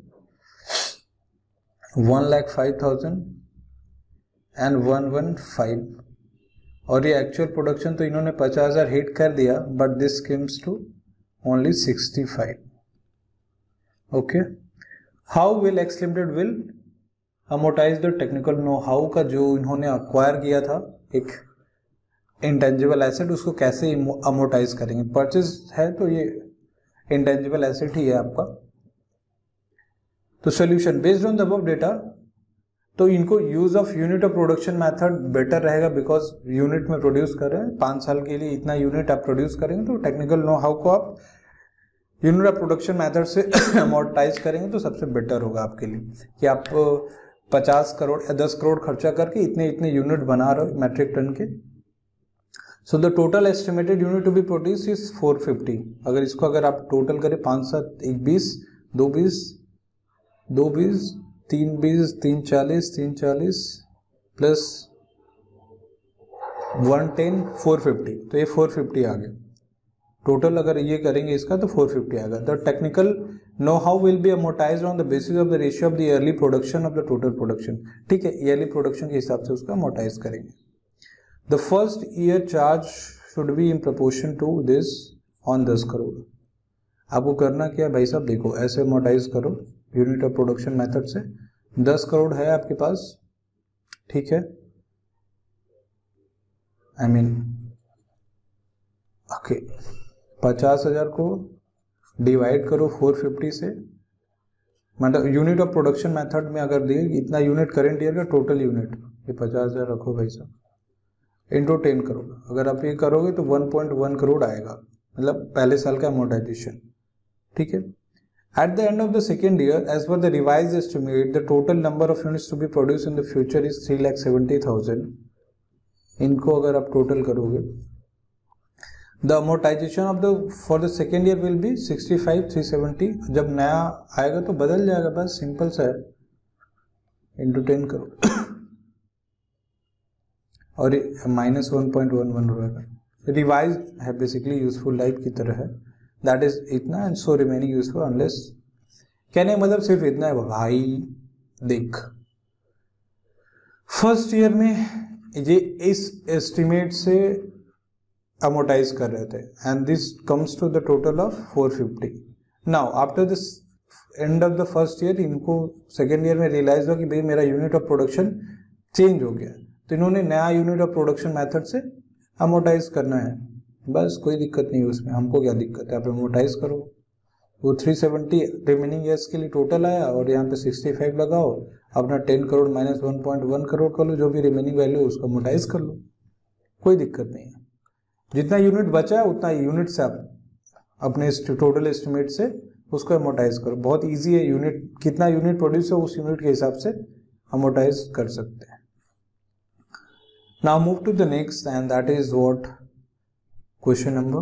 one lakh five thousand and one one five। और ये एक्चुअल प्रोडक्शन तो इन्होंने पचास हजार हिट कर दिया, but this comes to only sixty five. Okay, how will X limited will amortise the technical know how का जो इन्होंने अक्वायर किया था एक इंटेंजिबल एसेट, उसको कैसे अमोटाइज करेंगे। परचेज है तो ये इंटेंजिबल एसेट ही है आपका। तो solution based on the above data, तो इनको use of unit of production method better रहेगा, बिकॉज यूनिट में प्रोड्यूस कर रहे हैं, पाँच साल के लिए इतना यूनिट आप प्रोड्यूस करेंगे, तो टेक्निकल नो हाउ को आप यूनिट ऑफ प्रोडक्शन मेथड से अमोर्टाइज करेंगे तो सबसे बेटर होगा आपके लिए कि आप पचास करोड़ या दस करोड़ खर्चा करके इतने इतने यूनिट बना रहे हो मैट्रिक टन के। So the total estimated unit to be produce is four fifty. अगर इसको अगर आप टोटल करें पाँच सात एक बीस, दो बीस, दो बीस, तीन बीस, तीन चालीस, तीन चालीस plus one ten, four fifty, तो ये फोर फिफ्टी आ गया टोटल। अगर ये करेंगे इसका तो फोर फिफ्टी आएगा। The technical know how will be amortised on the basis of the ratio of the yearly production of the total production. ठीक है, ईयरली प्रोडक्शन के हिसाब से उसका अमोर्टाइज करेंगे। The first year charge should be in proportion to this on दस करोड़। आपको करना क्या भाई साहब, देखो ऐसे अमोर्टाइज करो यूनिट ऑफ प्रोडक्शन मेथड से। दस करोड़ है आपके पास, ठीक है, आई मीन ओके, पचास हजार को डिवाइड करो फोर फिफ्टी से, मतलब यूनिट ऑफ प्रोडक्शन मेथड में अगर दिए इतना यूनिट करेंट ईयर का टोटल यूनिट, ये पचास हजार रखो भाई साहब, इंटू टेन करोड़। अगर आप ये करोगे तो वन पॉइंट वन करोड़ आएगा, मतलब पहले साल का अमोर्टाइजेशन। ठीक है, at the end of the second year as per the revise estimate the total number of units to be produce in the future is three lakh seventy thousand. इनको अगर आप टोटल करोगे, the amortisation of the for the second year will be sixty five three seventy. जब नया आएगा तो बदल जाएगा, बस सिंपल सा है, इंटू टेन करोड़ और minus one point one one रहेगा। रिवाइज है बेसिकली यूजफुल लाइफ की तरह है, दैट इज इतना and so remaining useful unless, कहने का मतलब सिर्फ इतना है भाई। देख फर्स्ट ईयर में ये इस एस्टिमेट से अमोर्टाइज कर रहे थे and this comes to the total of four fifty. Now after this end of the first year इनको सेकेंड ईयर में रियलाइज हुआ कि भाई मेरा यूनिट ऑफ प्रोडक्शन चेंज हो गया, तो इन्होंने नया यूनिट ऑफ प्रोडक्शन मेथड से अमोर्टाइज करना है। बस कोई दिक्कत नहीं है उसमें, हमको क्या दिक्कत है, आप अमोर्टाइज करो। वो थ्री सेवेंटी रिमेनिंग ईयर्स के लिए टोटल आया और यहाँ पे सिक्सटी फाइव लगाओ, अपना ten crore minus one point one crore कर लो, जो भी रिमेनिंग वैल्यू है उसको अमोर्टाइज कर लो, कोई दिक्कत नहीं है। जितना यूनिट बचा है उतना यूनिट से आप अपने टोटल एस्टिमेट से उसको अमोर्टाइज करो। बहुत ईजी है, यूनिट कितना यूनिट प्रोड्यूस है उस यूनिट के हिसाब से अमोर्टाइज कर सकते हैं। Now move to the next, and that is what question number,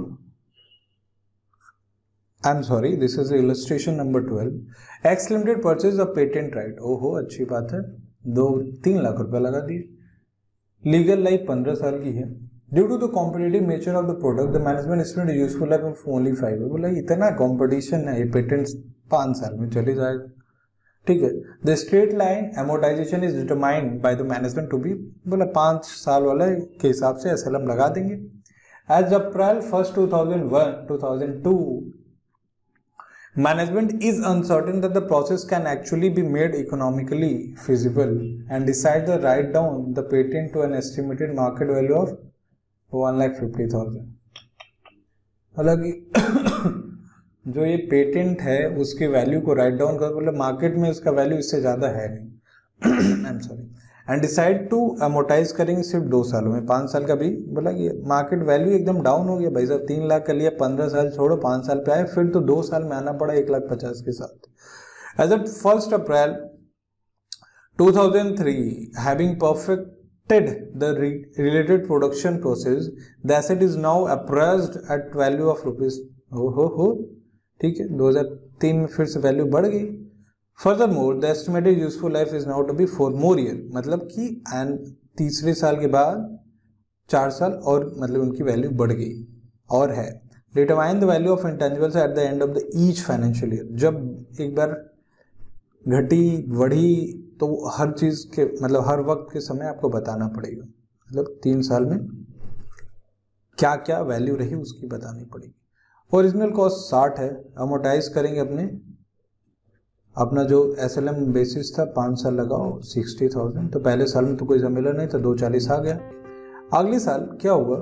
I'm sorry, this is illustration number twelve. X Limited purchased a patent right. ओहो अच्छी बात है, दो तीन लाख रुपए लगा दिए। लीगल लाइफ पंद्रह साल की है। Due to the competitive nature of the product the management estimate useful life of only five. बोला इतना कॉम्पिटिशन है, ये पेटेंट पाँच साल में चले जाएगा। ठीक है, the straight line amortisation is determined by the management to be, बोला पाँच साल वाले के हिसाब से एस एल एम लगा देंगे। As April first two thousand one two thousand two management is uncertain that the process can actually be made economically feasible and decide the write down the patent to an estimated market value of one lakh fifty thousand. हालांकि जो ये पेटेंट है उसके वैल्यू को राइट डाउन कर, मतलब मार्केट में उसका वैल्यू इससे ज़्यादा है नहीं। I am sorry. And decide to amortise करेंगे सिर्फ दो सालों में, पाँच साल का भी बोला कि मार्केट वैल्यू एकदम डाउन हो गया भाई साहब, तीन लाख का लिया, पंद्रह साल छोड़ो पाँच साल पे आए, फिर तो दो साल में आना पड़ा एक लाख पचास के साथ। As at first April two thousand three having perfected the related production process the asset is now appraised at value of rupees, हो हो हो ठीक है, दो हज़ार तीन में फिर से वैल्यू बढ़ गई। Furthermore, the estimated useful life is now to be four more year, मतलब कि एंड तीसरे साल के बाद चार साल और मतलब उनकी वैल्यू बढ़ गई। और है determine the value of intangibles at the end of the each financial year, जब एक बार घटी बढ़ी तो हर चीज के मतलब हर वक्त के समय आपको बताना पड़ेगा, मतलब तीन साल में क्या क्या वैल्यू रही उसकी बतानी पड़ेगी। ओरिजिनल कॉस्ट साठ है, अमोटाइज करेंगे अपने अपना जो एस एल एम बेसिस था पाँच साल लगाओ सिक्सटी थाउजेंड, तो पहले साल में तो कोई जमेला नहीं था, दो चालीस आ गया। अगले साल क्या हुआ,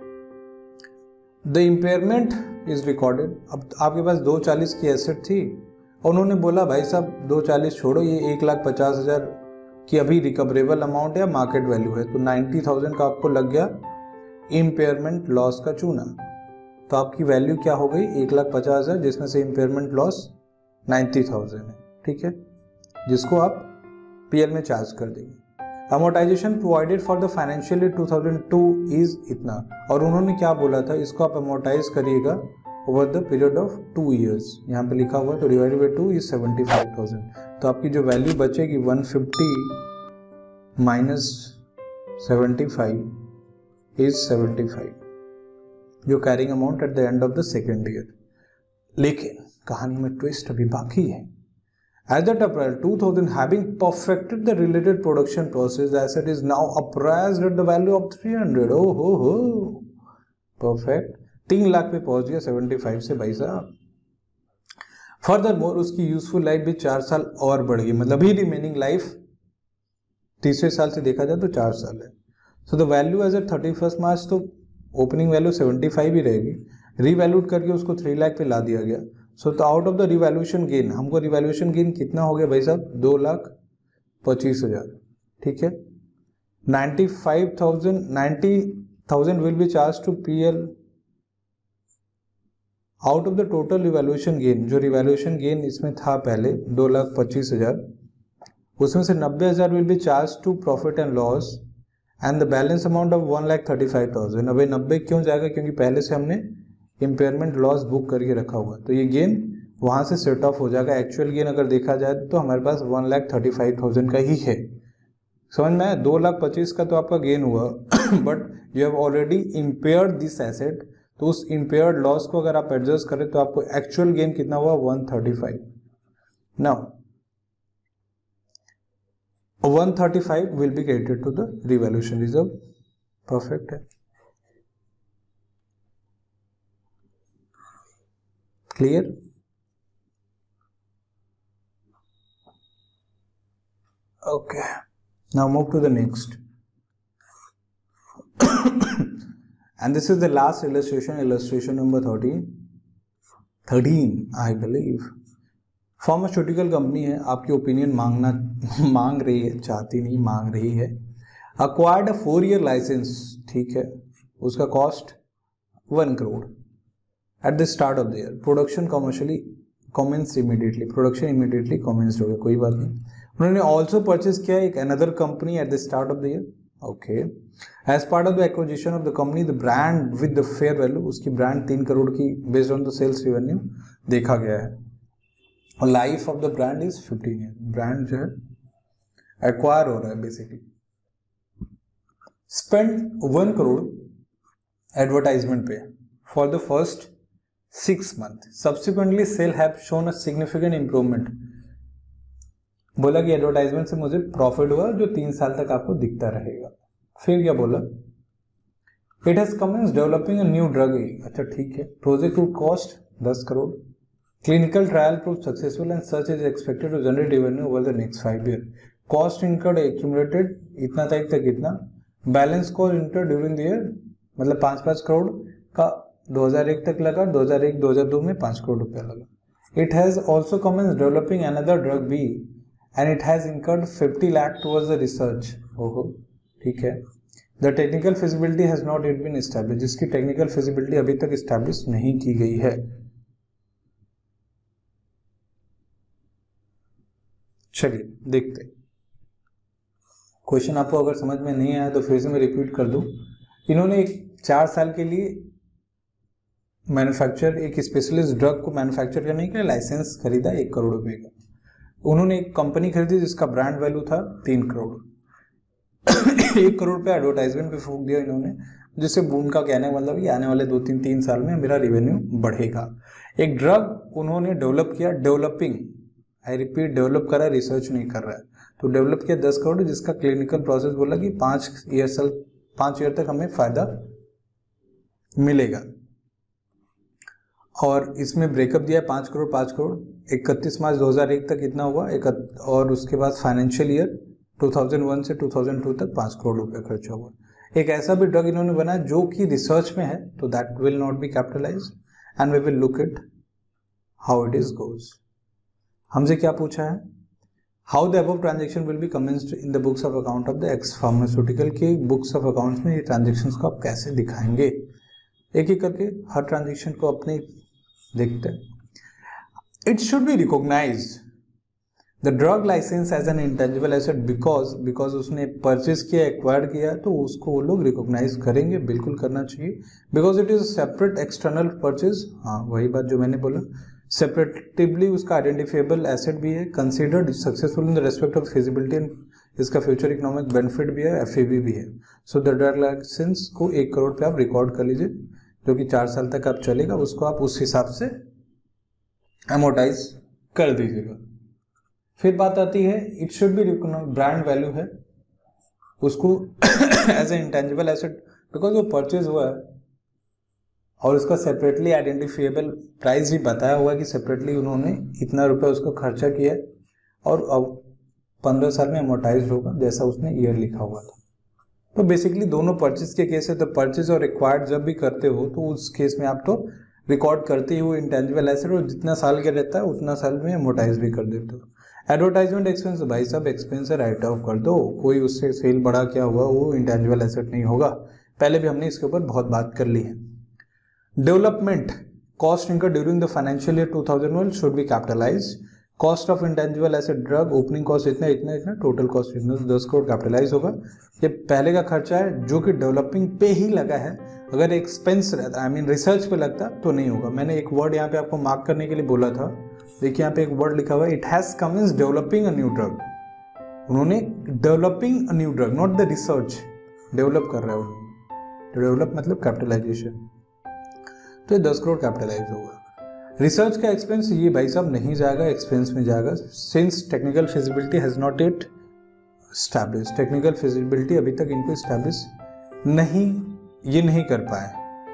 द इम्पेयरमेंट इज रिकॉर्डेड। अब आपके पास दो चालीस की एसेट थी और उन्होंने बोला भाई साहब दो चालीस छोड़ो, ये एक लाख पचास हजार की अभी रिकवरेबल अमाउंट है, मार्केट वैल्यू है, तो नाइन्टी थाउजेंड का आपको लग गया इम्पेयरमेंट लॉस का चूना। तो आपकी वैल्यू क्या हो गई, एक लाख पचास हजार, जिसमें से इम्पेयरमेंट लॉस नाइन्टी थाउजेंड है, ठीक है, जिसको आप पीएल में चार्ज कर देंगे। Amortisation provided for the financial year two thousand two is इतना, और उन्होंने क्या बोला था, इसको आप अमोटाइज करिएगा over the period of two years, यहाँ पे लिखा हुआ, तो divided by two is seventy five thousand, तो आपकी जो वैल्यू बचेगी one fifty minus seventy five is seventy five, जो carrying amount at the end of the second year. लेकिन कहानी में ट्विस्ट अभी बाकी है। As at April two thousand, having perfected the related production process, the asset is now appraised at the value of three hundred. Oh हो हो, perfect, तीन लाख पे पहुंच गया सेवेंटी फाइव से भाई साहब। Furthermore, उसकी यूजफुल लाइफ भी चार साल और बढ़ गई, मतलब ही रिमेनिंग लाइफ तीसरे साल से देखा जाए तो चार साल है। So the value as at thirty first March तो ओपनिंग वैल्यू सेवेंटी फाइव ही रहेगी, रीवैल्यूट करके उसको थ्री लाख पे ला दिया गया। सो तो out of the revaluation gain, हमको रिवैल्यूएशन गेन कितना हो गया भाई साहब, दो लाख पच्चीस हजार, ठीक है। Ninety five thousand ninety thousand will be charge to PL out of the total revaluation gain. जो रिवैल्यूएशन गेन इसमें था पहले दो लाख पच्चीस हजार, उसमें से नब्बे हजार will be charge to profit and loss and the balance amount of one lakh thirty five thousand. अब नब्बे क्यों जाएगा, क्योंकि पहले से हमने इम्पेयरमेंट लॉस बुक करके रखा हुआ है, तो ये गेन वहां से सेट ऑफ हो जाएगा। एक्चुअल गेन अगर देखा जाए तो हमारे पास one lakh thirty five thousand का ही है, समझ में आया। दो लाख पच्चीस का तो आपका गेन हुआ but you have already impaired this asset, तो उस इम्पेयर्ड लॉस को अगर आप एडजस्ट करें तो आपको एक्चुअल गेन कितना हुआ, one thirty five. Now one thirty five will be credited to the revaluation reserve, perfect है, clear? Okay, now move to the next and this is the last illustration, illustration number thirteen thirteen I believe। Pharmaceutical company है, आपकी ओपिनियन मांगना मांग रही है, चाहती नहीं मांग रही है। Acquired a four year licence, ठीक है, उसका cost one crore at the start of the year, production commercially commence immediately, production immediately commence हो गया, कोई बात नहीं। उन्होंने ऑल्सो परचेज किया एक another company at the start of the year, okay. As part of the acquisition of the company the brand with the fair value, उसकी ब्रांड तीन करोड़ की based on the sales revenue देखा गया है, और life of the brand is fifteen year. Brand जो है एक्वायर हो रहा है basically. Spend one crore advertisement पे for the first six month, subsequently sale have shown a significant improvement. बोला कि एडवर्टाइजमेंट से मुझे प्रॉफिट हुआ जो तीन साल तक आपको दिखता रहेगा। फिर क्या बोला, it has commence developing a new drug, अच्छा ठीक है, प्रोजेक्ट वुड कॉस्ट दस crore, clinical trial prove successful and such is expected to generate revenue over the next five year, cost incurred accumulated इतना तक तक इतना, balance cost incurred during the year, मतलब पांच पांच करोड़ का दो हज़ार एक तक लगा, दो हज़ार एक दो हज़ार दो में पांच करोड़ रुपया लगा। It has also commence developing another drug B and it has incurred fifty lakh towards the research. ओहो, ठीक है। The technical feasibility has not yet been establish, जिसकी टेक्निकल फिजिबिलिटी अभी तक एस्टैब्लिश नहीं की गई है। चलिए देखते हैं क्वेश्चन। आपको अगर समझ में नहीं आया तो फिर से मैं रिपीट कर दूं। इन्होंने एक चार साल के लिए मैन्युफैक्चर एक स्पेशलिस्ट ड्रग को मैन्युफैक्चर करने के लिए लाइसेंस खरीदा एक करोड़ रुपए का। उन्होंने एक कंपनी खरीदी जिसका ब्रांड वैल्यू था तीन करोड़। एक करोड़ रुपए एडवर्टाइजमेंट पे फूंक दिया इन्होंने, जिससे उनका कहने का मतलब कि आने वाले दो तीन तीन साल में मेरा रेवेन्यू बढ़ेगा। एक ड्रग उन्होंने डेवलप किया, डेवलपिंग, आई रिपीट, डेवलप करा, रिसर्च नहीं कर रहा है। तो डेवलप किया दस करोड़, जिसका क्लिनिकल प्रोसेस बोला कि पाँच ईयर साल पाँच ईयर तक हमें फायदा मिलेगा। और इसमें ब्रेकअप दिया पाँच करोड़ पाँच करोड़। इकतीस मार्च दो हज़ार एक तक इतना हुआ एक, और उसके बाद फाइनेंशियल ईयर दो हज़ार एक से दो हज़ार दो तक पाँच करोड़ रुपए खर्चा हुआ। एक ऐसा भी ड्रग इन्होंने बनाया जो कि रिसर्च में है, तो that will not be capitalize and we will look it how it is goes. हमसे क्या पूछा है, how the above transaction will be commenced in the books of account of the X pharmaceutical के बुक्स ऑफ अकाउंट्स में ये ट्रांजेक्शन्स को आप कैसे दिखाएंगे। एक एक करके हर ट्रांजेक्शन को अपने देखते हैं। It should be recognized the drug licence as an intangible asset because because उसने परचेज किया, एक्वायर किया, तो उसको वो लोग रिकॉग्नाइज करेंगे, बिल्कुल करना चाहिए। Because it is separate external purchase, हाँ वही बात जो मैंने बोला, सेपरेटिवली उसका आइडेंटिफिएबल एसेट भी है, considered successful in the respect of feasibility and इसका फ्यूचर इकोनॉमिक बेनिफिट भी है, एफएबी भी है। सो द ड्रग लाइसेंस को एक करोड़ पे आप रिकॉर्ड कर लीजिए, जो कि चार साल तक आप चलेगा, उसको आप उस हिसाब से एमोटाइज कर दीजिएगा। फिर बात आती है, it should be brand value है, उसको as a intangible asset because वो परचेज हुआ है और उसका सेपरेटली आइडेंटिफिएबल प्राइस भी बताया हुआ है कि सेपरेटली उन्होंने इतना रुपए उसको खर्चा किया है और अब पंद्रह साल में अमोटाइज होगा जैसा उसने ईयर लिखा हुआ था। तो बेसिकली दोनों परचेज के केस है, तो परचेज और एक्वायर्ड जब भी करते हो तो उस केस में आप तो रिकॉर्ड करते ही हो इंटेंजिबल एसेट, और जितना साल के रहता है उतना साल में अमोटाइज भी कर देते हो। एडवर्टाइजमेंट एक्सपेंस, भाई साहब एक्सपेंस है, राइट ऑफ कर दो, कोई उससे सेल बढ़ा क्या हुआ वो इंटेंजिबल एसेट नहीं होगा। पहले भी हमने इसके ऊपर बहुत बात कर ली है। Development cost incurred during the financial year दो हज़ार एक should be capitalized. Cost of intangible asset drug opening cost इतना इतना इतना, टोटल कॉस्ट इतना, दस करोड़ कैपिटलाइज होगा। ये पहले का खर्चा है जो कि डेवलपिंग पे ही लगा है। अगर एक्सपेंस रहता, आई मीन रिसर्च पे लगता तो नहीं होगा। मैंने एक वर्ड यहाँ पे आपको मार्क करने के लिए बोला था, देखिए यहाँ पे एक वर्ड लिखा हुआ है, it has commenced developing a new drug. उन्होंने developing a new drug, not the research, develop कर रहा है उन्होंने। डेवलप मतलब कैपिटलाइजेशन, तो ये दस करोड़ कैपिटलाइज होगा। रिसर्च का एक्सपेंस ये भाई साहब नहीं जाएगा, एक्सपेंस में जाएगा, since technical feasibility has not yet establish. Technical feasibility अभी तक इनको एस्टैब्लिश नहीं, ये नहीं कर पाए।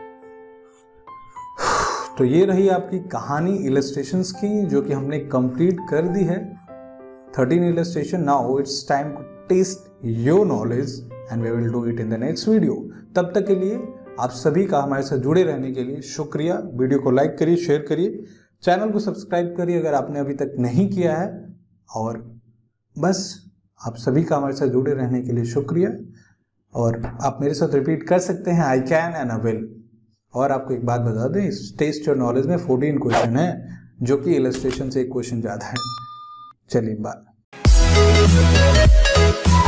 तो ये रही आपकी कहानी इलस्ट्रेशंस की, जो कि हमने कंप्लीट कर दी है। Thirteen illustration. Now it's time to test your knowledge and we will do it in the next video. तब तक के लिए आप सभी का हमारे साथ जुड़े रहने के लिए शुक्रिया। वीडियो को लाइक करिए, शेयर करिए, चैनल को सब्सक्राइब करिए अगर आपने अभी तक नहीं किया है। और बस आप सभी का हमारे साथ जुड़े रहने के लिए शुक्रिया। और आप मेरे साथ रिपीट कर सकते हैं, I can and I will. और आपको एक बात बता दें, इस टेस्ट योर नॉलेज में चौदह क्वेश्चन है, जो कि इलस्ट्रेशन से एक क्वेश्चन ज़्यादा है। चलिए बाय।